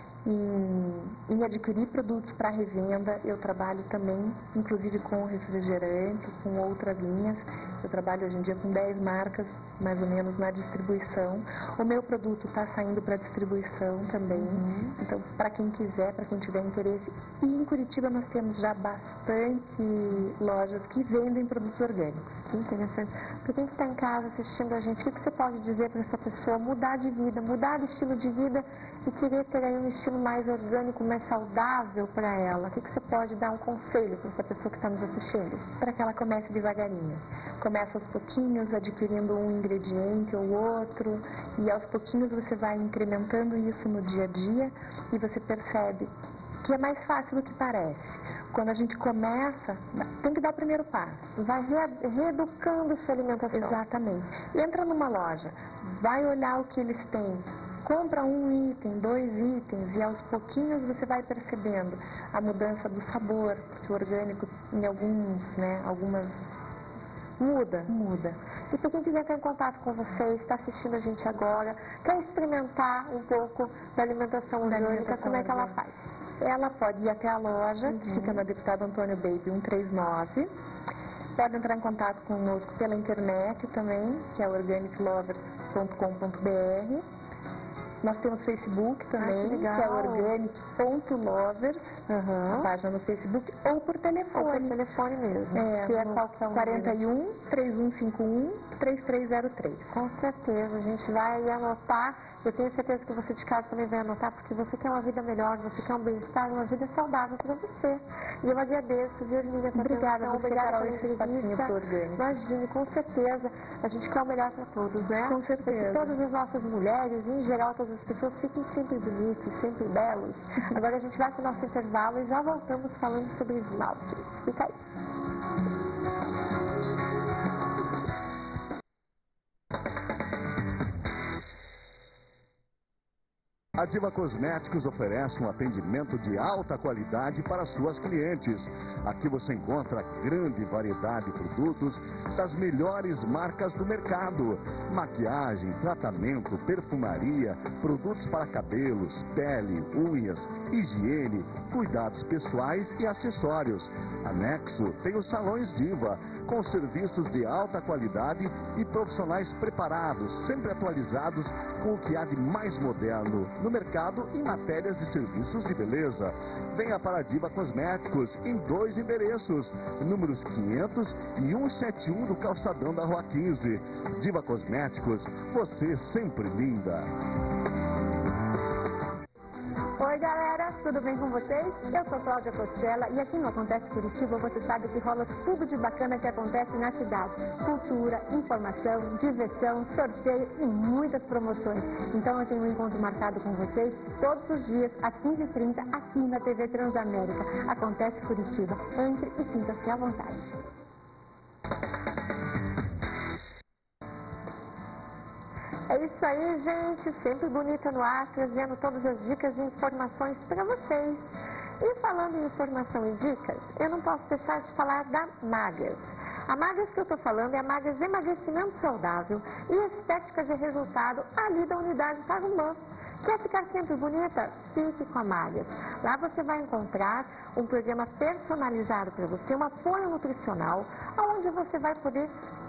S5: em, em adquirir produtos para revenda, eu trabalho também, inclusive com refrigerante, com outras linhas. Eu trabalho hoje em dia com dez marcas, mais ou menos, na distribuição. O meu produto está saindo para distribuição também. Uhum. Então, para quem quiser, para quem tiver interesse. E em Curitiba nós temos já bastante lojas que vendem produtos orgânicos.
S1: Que interessante. Para quem está em casa assistindo a gente, o que você pode dizer para essa pessoa mudar de vida, mudar de estilo de vida e querer ter aí um estilo mais orgânico, mais saudável para ela? O que você pode dar um conselho para essa pessoa que está nos assistindo?
S5: Para que ela comece devagarinho. Começa aos pouquinhos, adquirindo um ingrediente ou outro, e aos pouquinhos você vai incrementando isso no dia a dia e você percebe que é mais fácil do que parece. Quando a gente começa, tem que dar o primeiro passo.
S1: Vai re reeducando sua alimentação.
S5: Exatamente. Entra numa loja, vai olhar o que eles têm. Compra um item, dois itens, e aos pouquinhos você vai percebendo a mudança do sabor, porque o orgânico em alguns, né, algumas
S1: Muda.
S5: Muda.
S1: E se quem quiser entrar em contato com vocês, está assistindo a gente agora, quer experimentar um pouco da alimentação orgânica, como é que ela faz?
S5: Ela pode ir até a loja,
S1: uhum.
S5: que fica na Deputado Antônio Baby cento e trinta e nove. Pode entrar em contato conosco pela internet também, que é organic lovers ponto com ponto br. Nós temos Facebook também,
S1: ah, que,
S5: que é organic ponto lovers,
S1: uhum.
S5: a página no Facebook, ou por telefone.
S1: Ou por telefone mesmo.
S5: É,
S1: que é qual que é o
S5: quarenta e um, trinta e um cinquenta e um, trinta e três zero três.
S1: Com certeza, a gente vai anotar. Eu tenho certeza que você de casa também vai anotar, porque você quer uma vida melhor, você quer um bem-estar, uma vida saudável para você. E eu agradeço, viu, Emília?
S5: Obrigada,
S1: você,
S5: obrigada
S1: pela entrevista. Imagine, com certeza, a gente quer o melhor para todos, né?
S5: Com certeza.
S1: Que todas as nossas mulheres, em geral, todas as pessoas fiquem sempre bonitos, sempre belos. Agora a gente vai para o nosso intervalo e já voltamos falando sobre esmalte. Fica aí.
S4: A Diva Cosméticos oferece um atendimento de alta qualidade para suas clientes. Aqui você encontra grande variedade de produtos das melhores marcas do mercado. Maquiagem, tratamento, perfumaria, produtos para cabelos, pele, unhas, higiene, cuidados pessoais e acessórios. Anexo tem os salões Diva, com serviços de alta qualidade e profissionais preparados, sempre atualizados com o que há de mais moderno no mercado em matérias de serviços de beleza. Venha para a Diva Cosméticos em dois endereços, números quinhentos e cento e setenta e um do Calçadão da Rua quinze. Diva Cosméticos, você sempre linda.
S2: Oi galera, tudo bem com vocês? Eu sou Cláudia Costela e aqui no Acontece Curitiba você sabe que rola tudo de bacana que acontece na cidade. Cultura, informação, diversão, sorteio e muitas promoções. Então eu tenho um encontro marcado com vocês todos os dias às quinze e trinta aqui na T V Transamérica. Acontece Curitiba. Entre e sinta-se à vontade.
S1: É isso aí, gente. Sempre bonita no ar, trazendo todas as dicas e informações para vocês. E falando em informação e dicas, eu não posso deixar de falar da Magas. A Magas que eu estou falando é a Magas Emagrecimento Saudável e Estética de Resultado ali da Unidade Tarumã. Quer ficar sempre bonita? Fique com a Magas. Lá você vai encontrar um programa personalizado para você, um apoio nutricional, onde você vai poder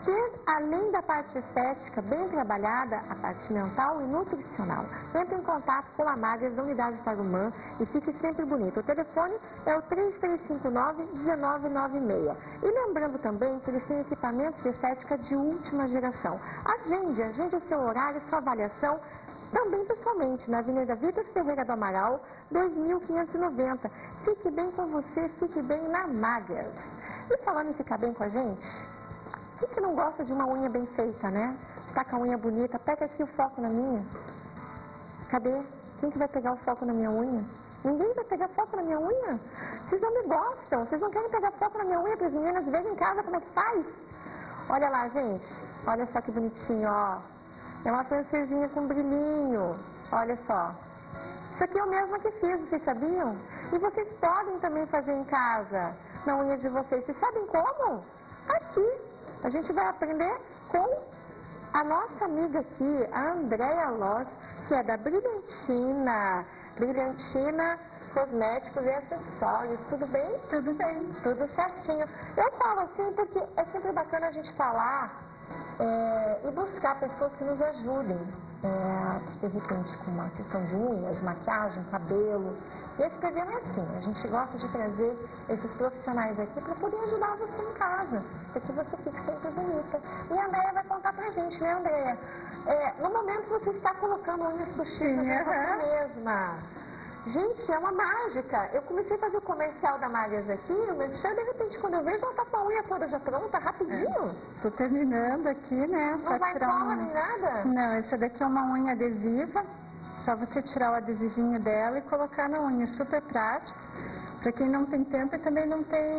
S1: ter, além da parte estética bem trabalhada, a parte mental e nutricional. Entre em contato com a Magras da Unidade Tarumã e fique sempre bonito. O telefone é o três três cinco nove, um nove nove seis. E lembrando também que eles têm equipamentos de estética de última geração. Agende, agende o seu horário, sua avaliação, também pessoalmente, na Avenida Vitor Ferreira do Amaral, dois mil quinhentos e noventa. Fique bem com você, fique bem na Magras. E falando em ficar bem com a gente, quem que não gosta de uma unha bem feita, né? Está com a unha bonita, pega aqui o foco na minha. Cadê? Quem que vai pegar o foco na minha unha? Ninguém vai pegar foco na minha unha? Vocês não me gostam, vocês não querem pegar foco na minha unha para as meninas verem em casa como é que faz? Olha lá, gente, olha só que bonitinho, ó. É uma francesinha com brilhinho, olha só. Isso aqui é o mesmo que fiz, vocês sabiam? E vocês podem também fazer em casa, na unha de vocês. Vocês sabem como? Aqui. A gente vai aprender com a nossa amiga aqui, a Andréia Loss, que é da Brilhantina. Brilhantina Cosméticos e Acessórios. Tudo bem?
S5: Tudo bem.
S1: Tudo certinho. Eu falo assim porque é sempre bacana a gente falar é, e buscar pessoas que nos ajudem. É, de repente com uma questão de unhas, maquiagem, cabelo. E esse programa é assim, a gente gosta de trazer esses profissionais aqui para poder ajudar você em casa, para que você fique sempre bonita. E a Andréia vai contar pra gente, né, Andréia? É, no momento você está colocando unhas postiças em você mesma. Gente, é uma mágica. Eu comecei a fazer o comercial da Magras aqui, o merchan, de repente, quando eu vejo, ela tá com a unha toda já pronta, rapidinho.
S5: Tô terminando aqui, né?
S1: Não vai
S5: tirar
S1: cola
S5: um...
S1: nem nada?
S5: Não, essa daqui é uma unha adesiva. Só você tirar o adesivinho dela e colocar na unha. Super prático. Pra quem não tem tempo e também não tem...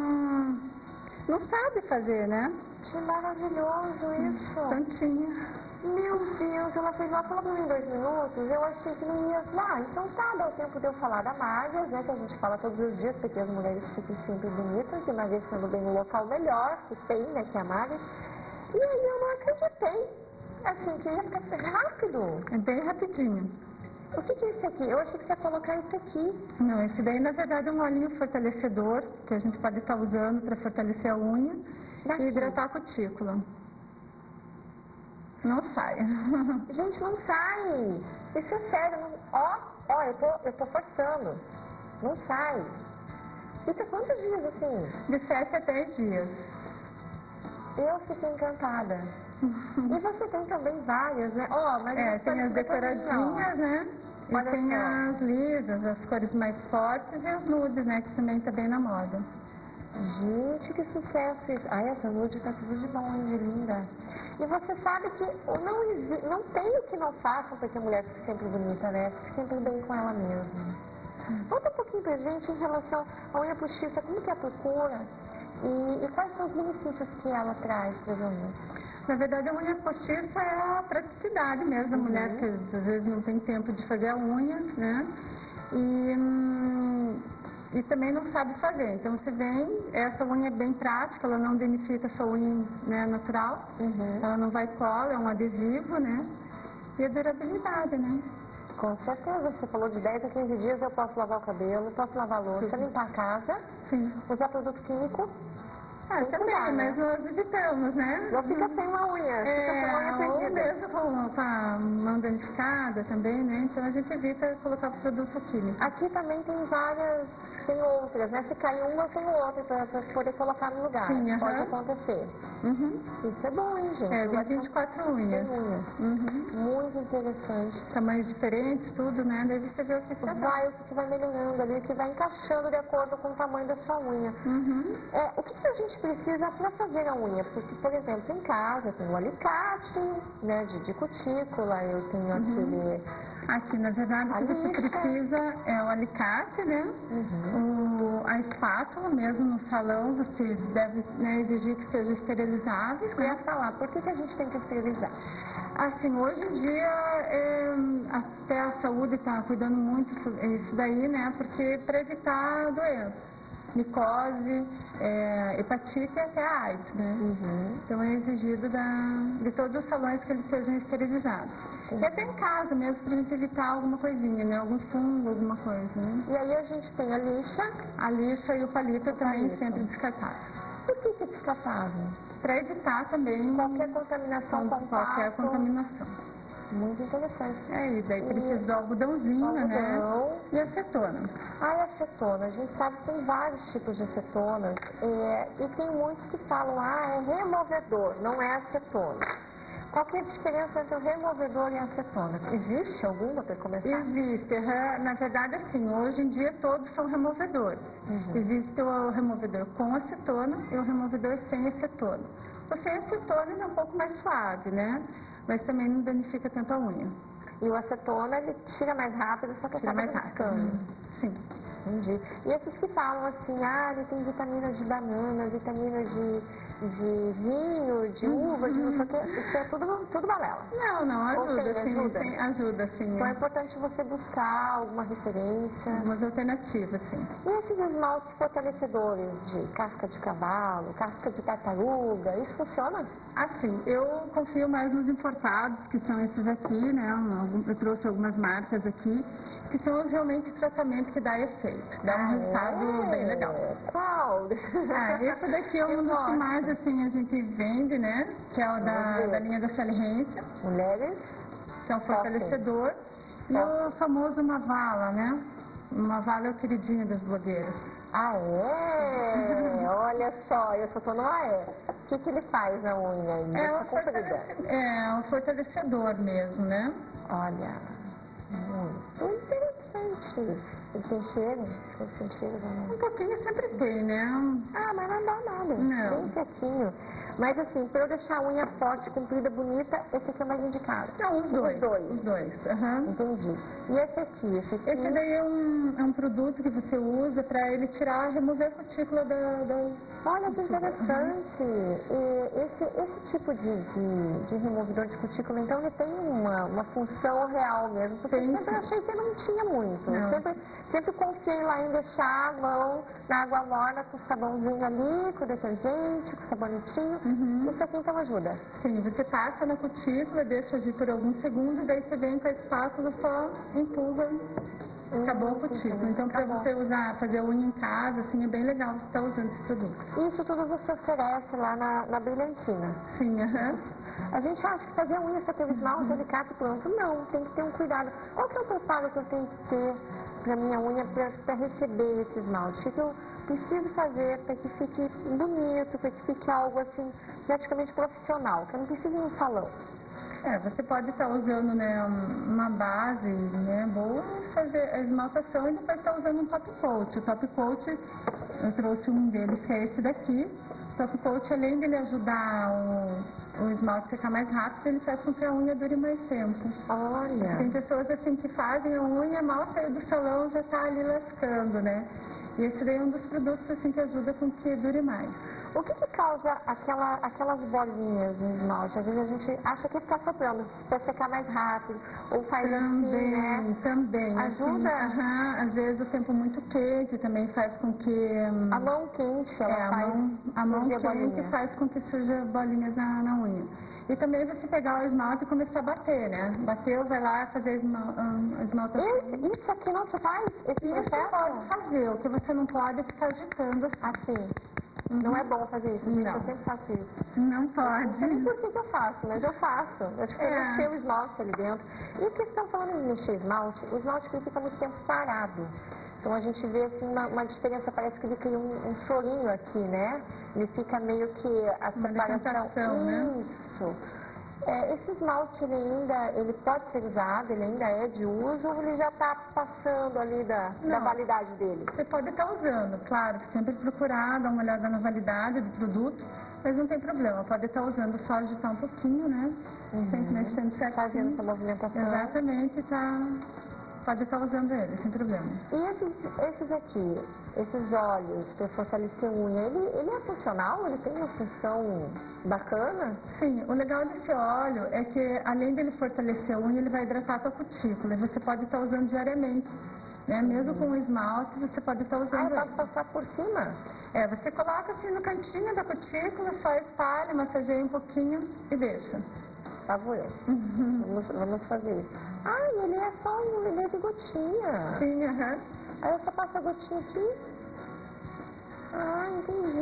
S5: Não sabe fazer, né?
S1: Que maravilhoso isso.
S5: Tantinho.
S1: Meu Deus, ela fez lá pelo menos em dois minutos, eu achei que não ia... Ah, então tá, dá o tempo de eu falar da Magras, né, que a gente fala todos os dias, porque as mulheres ficam sempre bonitas, emagrecendo bem no local melhor, que tem, né, que é a Magras. E aí eu não acreditei, assim, que ia ficar rápido.
S5: É bem rapidinho.
S1: O que que é esse aqui? Eu achei que você ia colocar esse aqui.
S5: Não, esse daí na verdade é um olhinho fortalecedor, que a gente pode estar usando para fortalecer a unha
S1: Daqui.
S5: e hidratar a cutícula. Não sai.
S1: Gente, não sai. Isso é sério. Não... Ó, ó, eu tô, eu tô forçando. Não sai. Fica quantos dias assim?
S5: De sete a dez dias.
S1: Eu fiquei encantada. E você tem também várias, né? Ó, mas
S5: É, tem as decoradinhas, né? E
S1: Olha
S5: tem
S1: só.
S5: as lisas, as cores mais fortes e as nudes, né? Que também tá bem na moda.
S1: Gente, que sucesso isso. Ai, essa nude tá tudo de bom, hein, de linda. E você sabe que não, exi... não tem o que não faça para que a mulher fique sempre bonita, né? Fique sempre bem com ela mesma. Conta um pouquinho pra gente em relação à unha postiça, como que é a procura e, e quais são os benefícios que ela traz para as unhas?
S5: Na verdade, a unha postiça é a praticidade mesmo da
S1: Uhum.
S5: mulher, que às vezes não tem tempo de fazer a unha, né? E, hum, e também não sabe fazer. Então, você vem, essa unha é bem prática, ela não danifica a sua unha, né, natural.
S1: Uhum.
S5: Ela não vai cola, é um adesivo, né? E a durabilidade, né?
S1: Com certeza, você falou de dez a quinze dias, eu posso lavar o cabelo, posso lavar a louça,
S5: Sim.
S1: limpar a casa,
S5: Sim.
S1: usar produto químico.
S5: Ah,
S1: Tem
S5: também,
S1: cuidado,
S5: mas
S1: né?
S5: nós evitamos, né?
S1: Não fica sem uma unha, fica sem uma unha
S5: É, ou
S1: perdida.
S5: mesmo com, com a mão danificada também, né? Então a gente evita colocar produto químico.
S1: Aqui também tem várias, tem outras, né? Se cair uma, tem outra para poder colocar no lugar.
S5: Sim, aham.
S1: Pode acontecer.
S5: Uhum.
S1: Isso é bom, hein, gente?
S5: É,
S1: Não
S5: vem
S1: vai
S5: vinte e quatro unhas.
S1: Tem unha.
S5: Uhum.
S1: Muito interessante.
S5: Tamanhos diferentes, tudo, né? Daí você vê o que você
S1: Vai, o que vai melhorando ali, o que vai encaixando de acordo com o tamanho da sua unha.
S5: Uhum.
S1: É, o que, que a gente precisa para fazer a unha? Porque, por exemplo, em casa eu tenho o alicate, né, de, de cutícula, eu tenho aquele...
S5: Aqui, na verdade, o que você
S1: lixa.
S5: precisa é o alicate, né?
S1: Uhum.
S5: O, a espátula, mesmo no salão, você deve, né, exigir que seja esterilizado.
S1: Eu ia falar, por que, que a gente tem que esterilizar?
S5: Assim, hoje em dia, é, até a saúde está cuidando muito isso, isso daí, né? Porque para evitar doenças. Micose, é, hepatite e até a AIDS, né?
S1: Uhum.
S5: Então é exigido da, de todos os salões que eles sejam esterilizados.
S1: Uhum.
S5: E até em casa mesmo, para a gente evitar alguma coisinha, né? Algum fungo, alguma coisa, né?
S1: E aí a gente tem a lixa.
S5: A lixa e o palito
S1: O
S5: também
S1: palito.
S5: sempre descartáveis.
S1: Por que que é descartável?
S5: Para evitar também
S1: Qualquer contaminação com
S5: qualquer
S1: pasto.
S5: contaminação.
S1: Muito interessante.
S5: É isso, daí
S1: E
S5: precisa do algodãozinho,
S1: algodão.
S5: né? E acetona.
S1: Ah, e acetona. A gente sabe que tem vários tipos de acetonas. É, e tem muitos que falam, ah, é removedor, não é acetona. Qual que é a diferença entre o removedor e a acetona? Existe alguma para começar?
S5: Existe. uhum. Na verdade, assim, hoje em dia todos são removedores.
S1: Uhum.
S5: Existe o removedor com acetona e o removedor sem acetona. O sem acetona ele é um pouco mais suave, né? Mas também não danifica tanto a unha.
S1: E o acetona, ele tira mais rápido, só que
S5: Tira
S1: acaba
S5: mais rápido.
S1: danificando.
S5: Sim.
S1: Entendi. E esses que falam assim, ah, ele tem vitamina de banana, vitamina de, de vinho, de uva, de não sei o que, isso é tudo, tudo balela.
S5: Não, não,
S1: Ou
S5: ajuda,
S1: seja,
S5: sim,
S1: ajuda?
S5: sim, ajuda, sim.
S1: Então é importante você buscar alguma referência.
S5: Algumas alternativas, sim.
S1: E esses esmaltes fortalecedores de casca de cavalo, casca de tartaruga, isso funciona?
S5: Assim, eu confio mais nos importados, que são esses aqui, né? Algum- Eu trouxe algumas marcas aqui, que são realmente tratamento que dá efeito. Dá um
S1: Ah,
S5: resultado
S1: é?
S5: bem legal.
S1: Qual?
S5: Ah, esse daqui é um
S1: Eu
S5: dos que
S1: gosto.
S5: mais, assim, a gente vende, né? Que é o da,
S1: Vamos ver.
S5: da linha da Felihência,
S1: Mulheres?
S5: que é um fortalecedor. E o famoso Mavala, né? O Mavala é o queridinho das blogueiras.
S1: Ah, é? Olha só, eu só tô no A E. O que, que ele faz na unha? Ele
S5: É
S1: deixa
S5: um,
S1: comprida.
S5: fortalece- é um fortalecedor mesmo, né?
S1: Olha, muito interessante. Ele tem cheiro? Ele tem cheiro ou não?
S5: Um pouquinho sempre tem, né?
S1: Ah, mas não dá nada.
S5: Não.
S1: Bem quietinho. Mas assim, para eu deixar a unha forte, comprida, bonita, esse aqui é mais indicado.
S5: Não, os dois.
S1: Os dois.
S5: Os dois, aham.
S1: Entendi. E esse aqui? Esse aqui...
S5: Esse daí é um, é um produto que você usa para ele tirar, remover a cutícula da... da...
S1: Olha que interessante. E esse, esse tipo de, de, de removedor de cutícula, então, ele tem uma, uma função real mesmo. Porque eu
S5: Tem,
S1: sempre
S5: sim.
S1: achei que não tinha muito. Eu
S5: Não.
S1: sempre, sempre confiei lá em deixar a mão na água morna com o sabãozinho ali, com o detergente, com o sabonetinho.
S5: Uhum.
S1: Isso aqui então ajuda.
S5: Sim, você passa na cutícula, deixa agir por alguns segundos, daí você vem com a espátula, só empurra, acabou a cutícula. Então, para
S1: Acabou.
S5: você usar, fazer unha em casa, assim, é bem legal você estar usando esse produto.
S1: Isso tudo você oferece lá na, na Brilhantina.
S5: Sim, aham.
S1: A gente acha que fazer unha só ter o esmalte, alicate e pronto. Não, tem que ter um cuidado. Qual que é o preparo que eu tenho que ter para minha unha para receber esse esmalte? O que que eu preciso fazer para que fique bonito, para que fique algo assim, praticamente profissional, que eu não preciso ir no salão?
S5: É, você pode estar usando, né, um- uma base, né, boa e fazer a esmaltação e depois estar usando um top coat. O top coat, eu trouxe um deles que é esse daqui. O top coat, além dele ajudar o, o esmalte a ficar mais rápido, ele faz com que a unha dure mais tempo. Tem
S1: Olha,
S5: pessoas assim que fazem a unha, mal saiu do salão, já está ali lascando, né? E esse daí é um dos produtos assim que ajuda com que dure mais.
S1: o que que causa aquela, aquelas bolinhas no esmalte? Às vezes a gente acha que fica soprando para secar mais rápido, ou faz assim,
S5: Também,
S1: né?
S5: também.
S1: Ajuda?
S5: Assim, aham, às vezes o tempo muito quente também faz com que... hum,
S1: A mão quente, ela
S5: é, a
S1: faz
S5: mão, a mão
S1: surgir a
S5: quente
S1: bolinha.
S5: faz com que surja bolinhas na, na unha. E também você pegar o esmalte e começar a bater, né? Bateu, vai lá fazer a esma- a esmaltação.
S1: Esse, isso aqui não se faz? Esse
S5: Isso você
S1: processo?
S5: pode fazer, o que você não pode é ficar agitando assim.
S1: Assim. Não é bom fazer isso, gente.
S5: Não.
S1: Eu sempre faço isso.
S5: Não
S1: Não sei nem
S5: pode.
S1: por que, que eu faço, mas eu faço. Eu acho que eu
S5: É.
S1: mexer o esmalte ali dentro. E a questão falando em mexer esmalte, o esmalte ele fica muito tempo parado. Então a gente vê assim uma, uma diferença, parece que ele cria um, um chorinho aqui, né? Ele fica meio que a
S5: Uma
S1: separação.
S5: decantação, né?
S1: Isso. É, esse esmalte ele ainda, ele pode ser usado, ele ainda é de uso, ou ele já está passando ali da, da
S5: Não.
S1: validade dele?
S5: Você pode estar usando, claro, sempre procurar dar uma olhada na validade do produto, mas não tem problema, pode estar usando, só agitar um pouquinho, né? Sempre mexendo certinho.
S1: Fazendo essa movimentação.
S5: Exatamente, tá, pode estar usando ele, sem problema.
S1: E esses, esses aqui, esses óleos para fortalecer a unha, ele, ele é funcional? Ele tem uma função bacana?
S5: Sim, o legal desse óleo é que, além dele fortalecer a unha, ele vai hidratar a tua cutícula, e você pode estar usando diariamente. Né? Mesmo com o esmalte, você pode estar
S1: Ah,
S5: usando
S1: eu
S5: ele.
S1: posso passar por cima?
S5: É, você coloca assim no cantinho da cutícula, só espalha, massageia um pouquinho e deixa.
S1: Tá vou eu. Vamos, vamos fazer isso. Ah, e ele é só um, ele é de gotinha.
S5: Sim, aham.
S1: Aí eu só passo a gotinha aqui. Ah, entendi.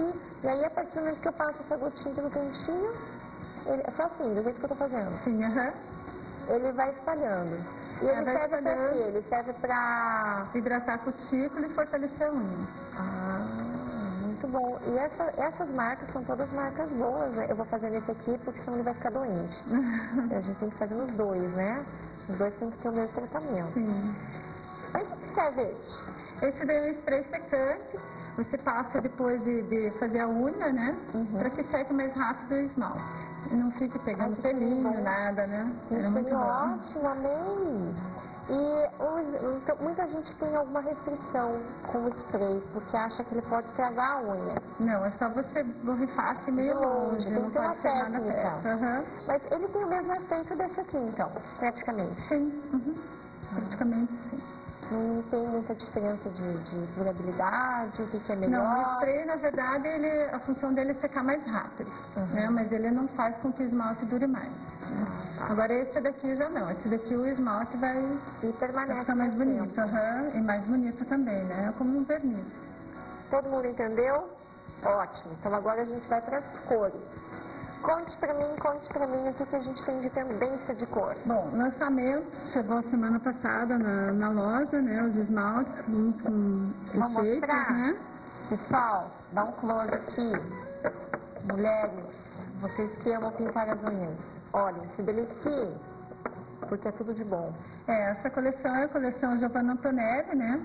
S1: E aí, a partir do momento que eu passo essa gotinha no cantinho, ele, é só assim, do jeito que eu tô fazendo.
S5: Sim, aham.
S1: Ele vai espalhando. E ele
S5: vai
S1: serve pra quê? Ele serve pra...
S5: hidratar a cutícula e fortalecer a unha.
S1: Ah, muito bom. E essa, essas marcas são todas marcas boas, né? Eu vou fazer nesse aqui porque senão ele vai ficar doente. A gente tem que fazer nos dois, né? Os dois tem que ter o mesmo tratamento.
S5: Sim.
S1: Mas o que serve esse?
S5: Esse daí é um spray secante. Você passa depois de, de fazer a unha, né?
S1: Uhum.
S5: Para que seque mais rápido o esmalte. E não fique pegando
S1: Ai,
S5: pelinho,
S1: bom.
S5: nada, né?
S1: Gente,
S5: Era muito bom.
S1: ótimo, amei. E os, então, muita gente tem alguma restrição com o spray, porque acha que ele pode estragar a unha.
S5: Não, é só você borrifar assim meio
S1: De longe,
S5: longe,
S1: tem
S5: não
S1: que ter uma
S5: pode chegar na
S1: técnica.
S5: perto. Aham.
S1: Mas ele tem o mesmo efeito desse aqui, então, praticamente.
S5: Sim, uhum. Praticamente sim.
S1: Não tem muita diferença de, de durabilidade, o que, que é melhor?
S5: Não, o spray, na verdade, ele, a função dele é secar mais rápido,
S1: Uhum.
S5: né? Mas ele não faz com que o esmalte dure mais. Né? Agora esse daqui já não, esse daqui o esmalte vai,
S1: E
S5: vai
S1: permanece
S5: ficar mais
S1: mais
S5: bonito,
S1: tempo.
S5: aham, e mais bonito também, né? É como um verniz.
S1: Todo mundo entendeu? Ótimo. Então agora a gente vai para as cores. Conte pra mim, conte pra mim o que, que a gente tem de tendência de cor.
S5: Bom, lançamento chegou semana passada na, na loja, né? Os esmaltes com, com
S1: Vamos
S5: efeitos,
S1: mostrar?
S5: né?
S1: Pessoal, dá um close aqui. Mulheres, vocês que amam pintar as unhas, olhem, se deliciem, porque é tudo de bom.
S5: É, essa coleção é a coleção Giovanna Antonelli, né?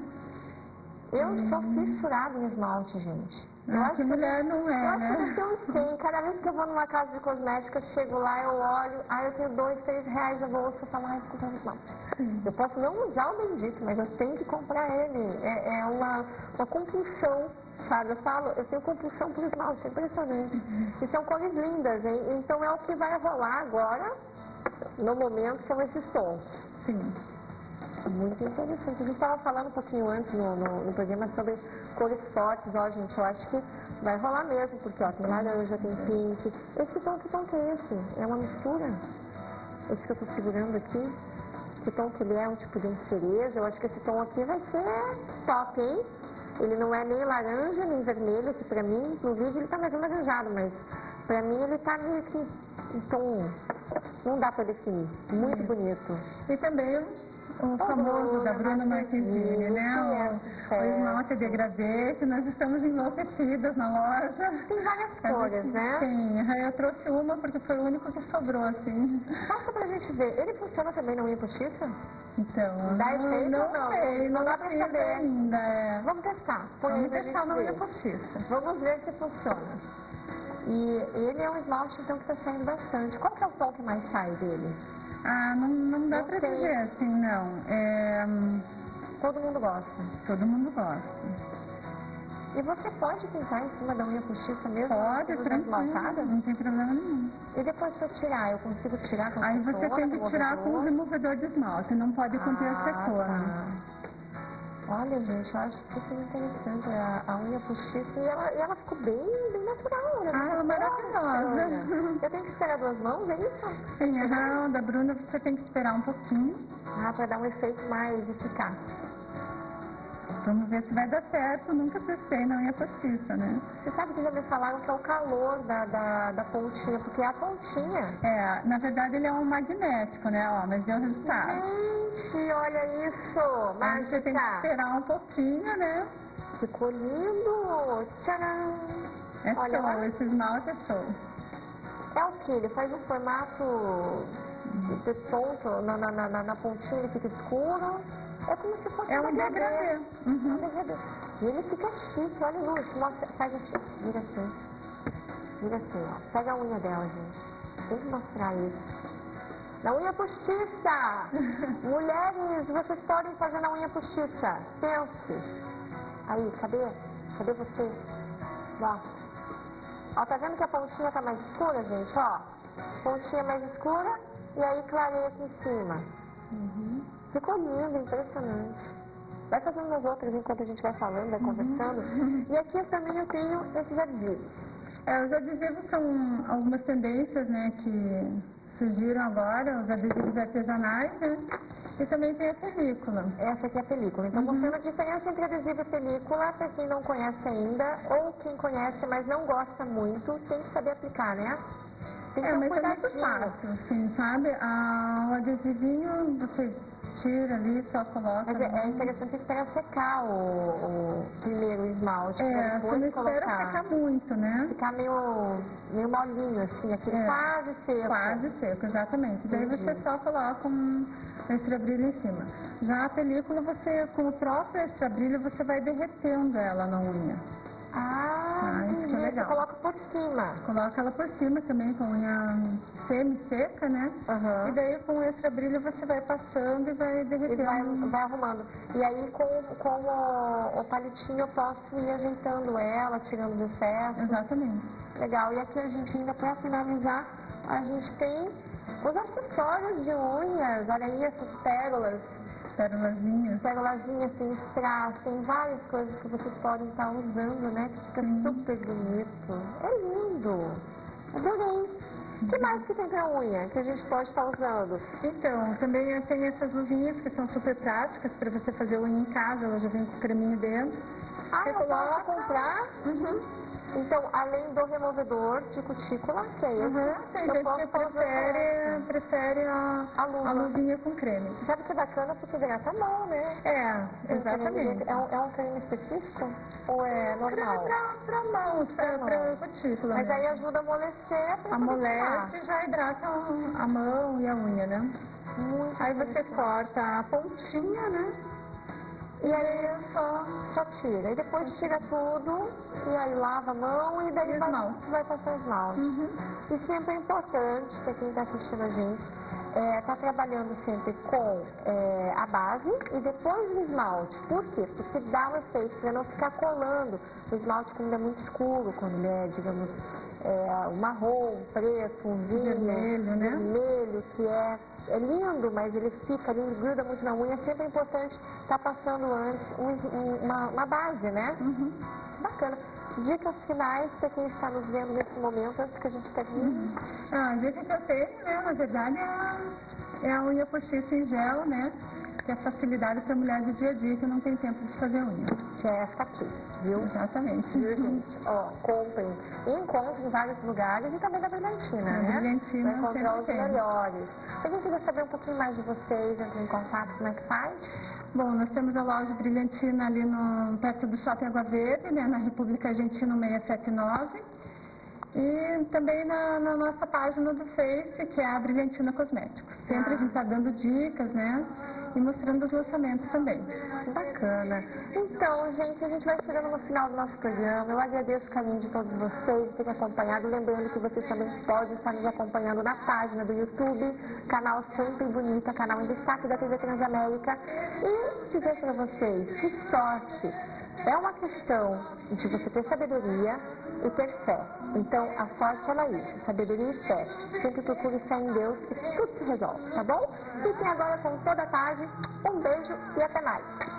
S1: Eu sou fissurada em esmalte, gente. Eu
S5: Ah,
S1: acho
S5: que mulher não é,
S1: eu acho
S5: né?
S1: que eu tenho cem. Cada vez que eu vou numa casa de cosmética, eu chego lá, eu olho, aí eu tenho dois, três reais na bolsa, eu falo, ai, vou comprar um esmalte. Eu posso não usar o bendito, mas eu tenho que comprar ele. É, é uma, uma compulsão, sabe? Eu falo, eu tenho compulsão por esmalte, é impressionante.
S5: Uhum.
S1: E são cores lindas, hein? Então é o que vai rolar agora, no momento, são esses tons.
S5: Sim.
S1: Muito interessante. A gente estava falando um pouquinho antes no, no, no programa sobre cores fortes. Ó, gente, eu acho que vai rolar mesmo, porque ó, tem laranja, tem pink. Esse tom, que tom que é esse? É uma mistura? Esse que eu estou segurando aqui? Que tom que ele é? Um tipo de um cereja? Eu acho que esse tom aqui vai ser top, hein? Ele não é nem laranja, nem vermelho, que pra mim, no vídeo ele tá mais alaranjado, mas pra mim ele tá meio que um tom, não dá pra definir. Muito bonito.
S5: E também o famoso da Bruna Marquezine, né? O, o esmalte degradê, que nós estamos enlouquecidas na loja.
S1: Tem várias cores, né?
S5: Sim, eu trouxe uma porque foi o único que sobrou, assim.
S1: Passa pra gente ver. Ele funciona também na unha postiça?
S5: Então,
S1: Dá
S5: não,
S1: efeito
S5: não
S1: ou não?
S5: sei,
S1: Não
S5: não
S1: dá pra
S5: fiz
S1: saber.
S5: ainda. É.
S1: Vamos testar. Põe aí
S5: Vamos
S1: pra
S5: testar
S1: gente
S5: na unha
S1: ver.
S5: postiça.
S1: Vamos ver se funciona. E ele é um esmalte, então, que tá saindo bastante. Qual que é o tom que mais sai dele?
S5: Ah, não, não dá
S1: Não
S5: pra
S1: sei.
S5: dizer assim, não. É,
S1: Todo mundo gosta.
S5: todo mundo gosta.
S1: E você pode pintar em cima da unha postiça mesmo?
S5: Pode,
S1: sendo
S5: tranquilo,
S1: esmaltada?
S5: não tem problema nenhum.
S1: E depois se eu tirar, eu consigo tirar com
S5: Aí
S1: a
S5: você tem que tirar com o removedor de esmalte, não pode conter
S1: ah,
S5: acetona.
S1: tá. Olha, gente, eu acho super interessante a, a unha postiça e ela, e ela ficou bem, bem natural. Né?
S5: Ah, ela é maravilhosa.
S1: Eu tenho que esperar duas mãos, é isso?
S5: Sim, aham, da Bruna você tem que esperar um pouquinho.
S1: Ah, para dar um efeito mais eficaz.
S5: Vamos ver se vai dar certo, nunca testei na unha postiça, né?
S1: Você sabe que já me falaram que é o calor da, da, da pontinha, porque é a pontinha.
S5: É, na verdade ele é um magnético, né, ó, mas deu resultado.
S1: Gente, olha isso,
S5: Aí você tem que
S1: mágica.
S5: esperar um pouquinho, né?
S1: Ficou lindo. Tcharam.
S5: É
S1: Olha
S5: show,
S1: lá.
S5: esse esmalte é show.
S1: É o que? Ele faz um formato de ponto, na, na, na, na pontinha ele fica escuro. É como se fosse
S5: É um degradê. Uhum.
S1: Um degradê. E ele fica chique, olha o luxo. Mostra, faz assim, vira assim. Vira assim, ó. Pega a unha dela, gente. Tem que mostrar isso. Na unha postiça! Mulheres, vocês podem fazer na unha postiça. Pense. Aí, cadê? Cadê você? Mostra. Ó, tá vendo que a pontinha tá mais escura, gente? Ó, pontinha mais escura e aí clareia aqui em cima.
S5: Uhum.
S1: Ficou lindo, impressionante. Vai fazendo as outras enquanto a gente vai falando, vai conversando.
S5: Uhum.
S1: E aqui eu também eu tenho esses adesivos.
S5: É, os adesivos são algumas tendências, né, que surgiram agora, os adesivos artesanais, né? E também tem a película.
S1: Essa aqui é a película. Então,
S5: Uhum.
S1: mostrando a diferença entre adesivo e película, para quem não conhece ainda, ou quem conhece, mas não gosta muito, tem que saber aplicar, né? Tem que
S5: É,
S1: ter um
S5: mas é muito
S1: cuidadinho.
S5: fácil, assim, sabe? Ah, o adesivinho você tira ali, só coloca.
S1: Mas é, é
S5: ali.
S1: interessante esperar secar o, o primeiro esmalte, pra
S5: É, você
S1: depois
S5: não espera
S1: colocar.
S5: secar muito, né?
S1: Ficar meio, meio molinho, assim, aquele
S5: É,
S1: quase seco.
S5: Quase seco, exatamente. Daí
S1: Entendi.
S5: você só coloca um extra brilho em cima. Já a película, você, com o próprio extra brilho, você vai derretendo ela na unha.
S1: Ah,
S5: Ah, isso que é
S1: entendi. Você
S5: legal.
S1: coloca por cima.
S5: Coloca ela por cima também, com a unha semi-seca, né?
S1: Aham.
S5: E daí com o extra brilho você vai passando e vai
S1: E
S5: derretendo.
S1: vai, vai arrumando. E aí com, com o, o palitinho eu posso ir ajeitando ela, tirando os excessos.
S5: Exatamente.
S1: Legal. E aqui a gente ainda, para finalizar, a gente tem os acessórios de unhas. Olha aí essas pérolas.
S5: Pérolazinhas.
S1: Pérolazinhas, tem strass, tem várias coisas que vocês podem estar usando, né? Que fica
S5: Sim.
S1: super bonito. É lindo. Adorei. O que mais que tem pra unha que a gente pode estar usando?
S5: Então, também tem essas luvinhas que são super práticas para você fazer unha em casa, ela já vem com creminho dentro.
S1: Ah,
S5: Você
S1: eu posso
S5: coloca.
S1: comprar?
S5: Uhum.
S1: Então, além do removedor de cutícula, que é esse,
S5: Uhum. Tem
S1: eu
S5: gente
S1: posso
S5: que
S1: estar usando
S5: prefere,
S1: essa.
S5: prefere a,
S1: A luva.
S5: a luvinha com creme.
S1: Sabe que é bacana porque hidrata a mão, né?
S5: É,
S1: Tem creme
S5: exatamente.
S1: de- É um, é um creme específico? Ou é normal?
S5: Pra, pra mãos, pra,
S1: Pra
S5: pra
S1: mão.
S5: cutícula
S1: Mas aí
S5: mesmo.
S1: ajuda a amolecer pra
S5: Amolece e já hidrata a mão e a unha, né?
S1: Muito
S5: Aí você
S1: interessante.
S5: corta a pontinha, né?
S1: E aí é só, só tira. E depois tira tudo, e aí lava a mão e daí
S5: E
S1: vai,
S5: esmalte.
S1: vai passar esmalte.
S5: Uhum.
S1: E sempre é importante, para quem está assistindo a gente, é, tá trabalhando sempre com é, a base e depois o esmalte. Por quê? Porque dá um efeito para não ficar colando o esmalte quando ele é muito escuro, quando ele é, digamos, é, um marrom, um preto, um vinho,
S5: Vermelho, né?
S1: vermelho, que é, é lindo, mas ele fica, ele gruda muito na unha. Sempre é importante estar passando antes um- um- uma, uma base, né?
S5: Uhum.
S1: Bacana. Dicas finais para quem está nos vendo nesse momento, antes que a gente termine.
S5: Ah, a dica que eu tenho, né, na verdade, é a, é a unha postiça em gel, né? Que é facilidade para a mulher do dia a dia que não tem tempo de fazer unha.
S1: Que é essa aqui, viu?
S5: Exatamente.
S1: Viu, gente? Ó, comprem. E encontrem em vários lugares e também da Brilhantina,
S5: Na
S1: né?
S5: Brilhantina
S1: Vai encontrar
S5: sempre
S1: os
S5: tem.
S1: melhores. Se alguém quiser saber um pouquinho mais de vocês, entrar em contato, como é que faz?
S5: Bom, nós temos a loja Brilhantina ali no, perto do Shopping Água Verde, né, na República Argentina seiscentos e setenta e nove. E também na, na nossa página do Face, que é a Brilhantina Cosméticos. Sempre a gente está dando dicas, né? E mostrando os lançamentos também.
S1: Bacana. Então, gente, a gente vai chegando no final do nosso programa. Eu agradeço o carinho de todos vocês por terem acompanhado. Lembrando que vocês também podem estar nos acompanhando na página do YouTube, canal Sempre Bonita, canal em destaque da T V Transamérica. E dizer para vocês, que sorte! É uma questão de você ter sabedoria e ter fé. Então, a sorte ela é isso, sabedoria e fé. Sempre procure fé em Deus que tudo se resolve, tá bom? Fiquem agora com toda a tarde. Um beijo e até mais.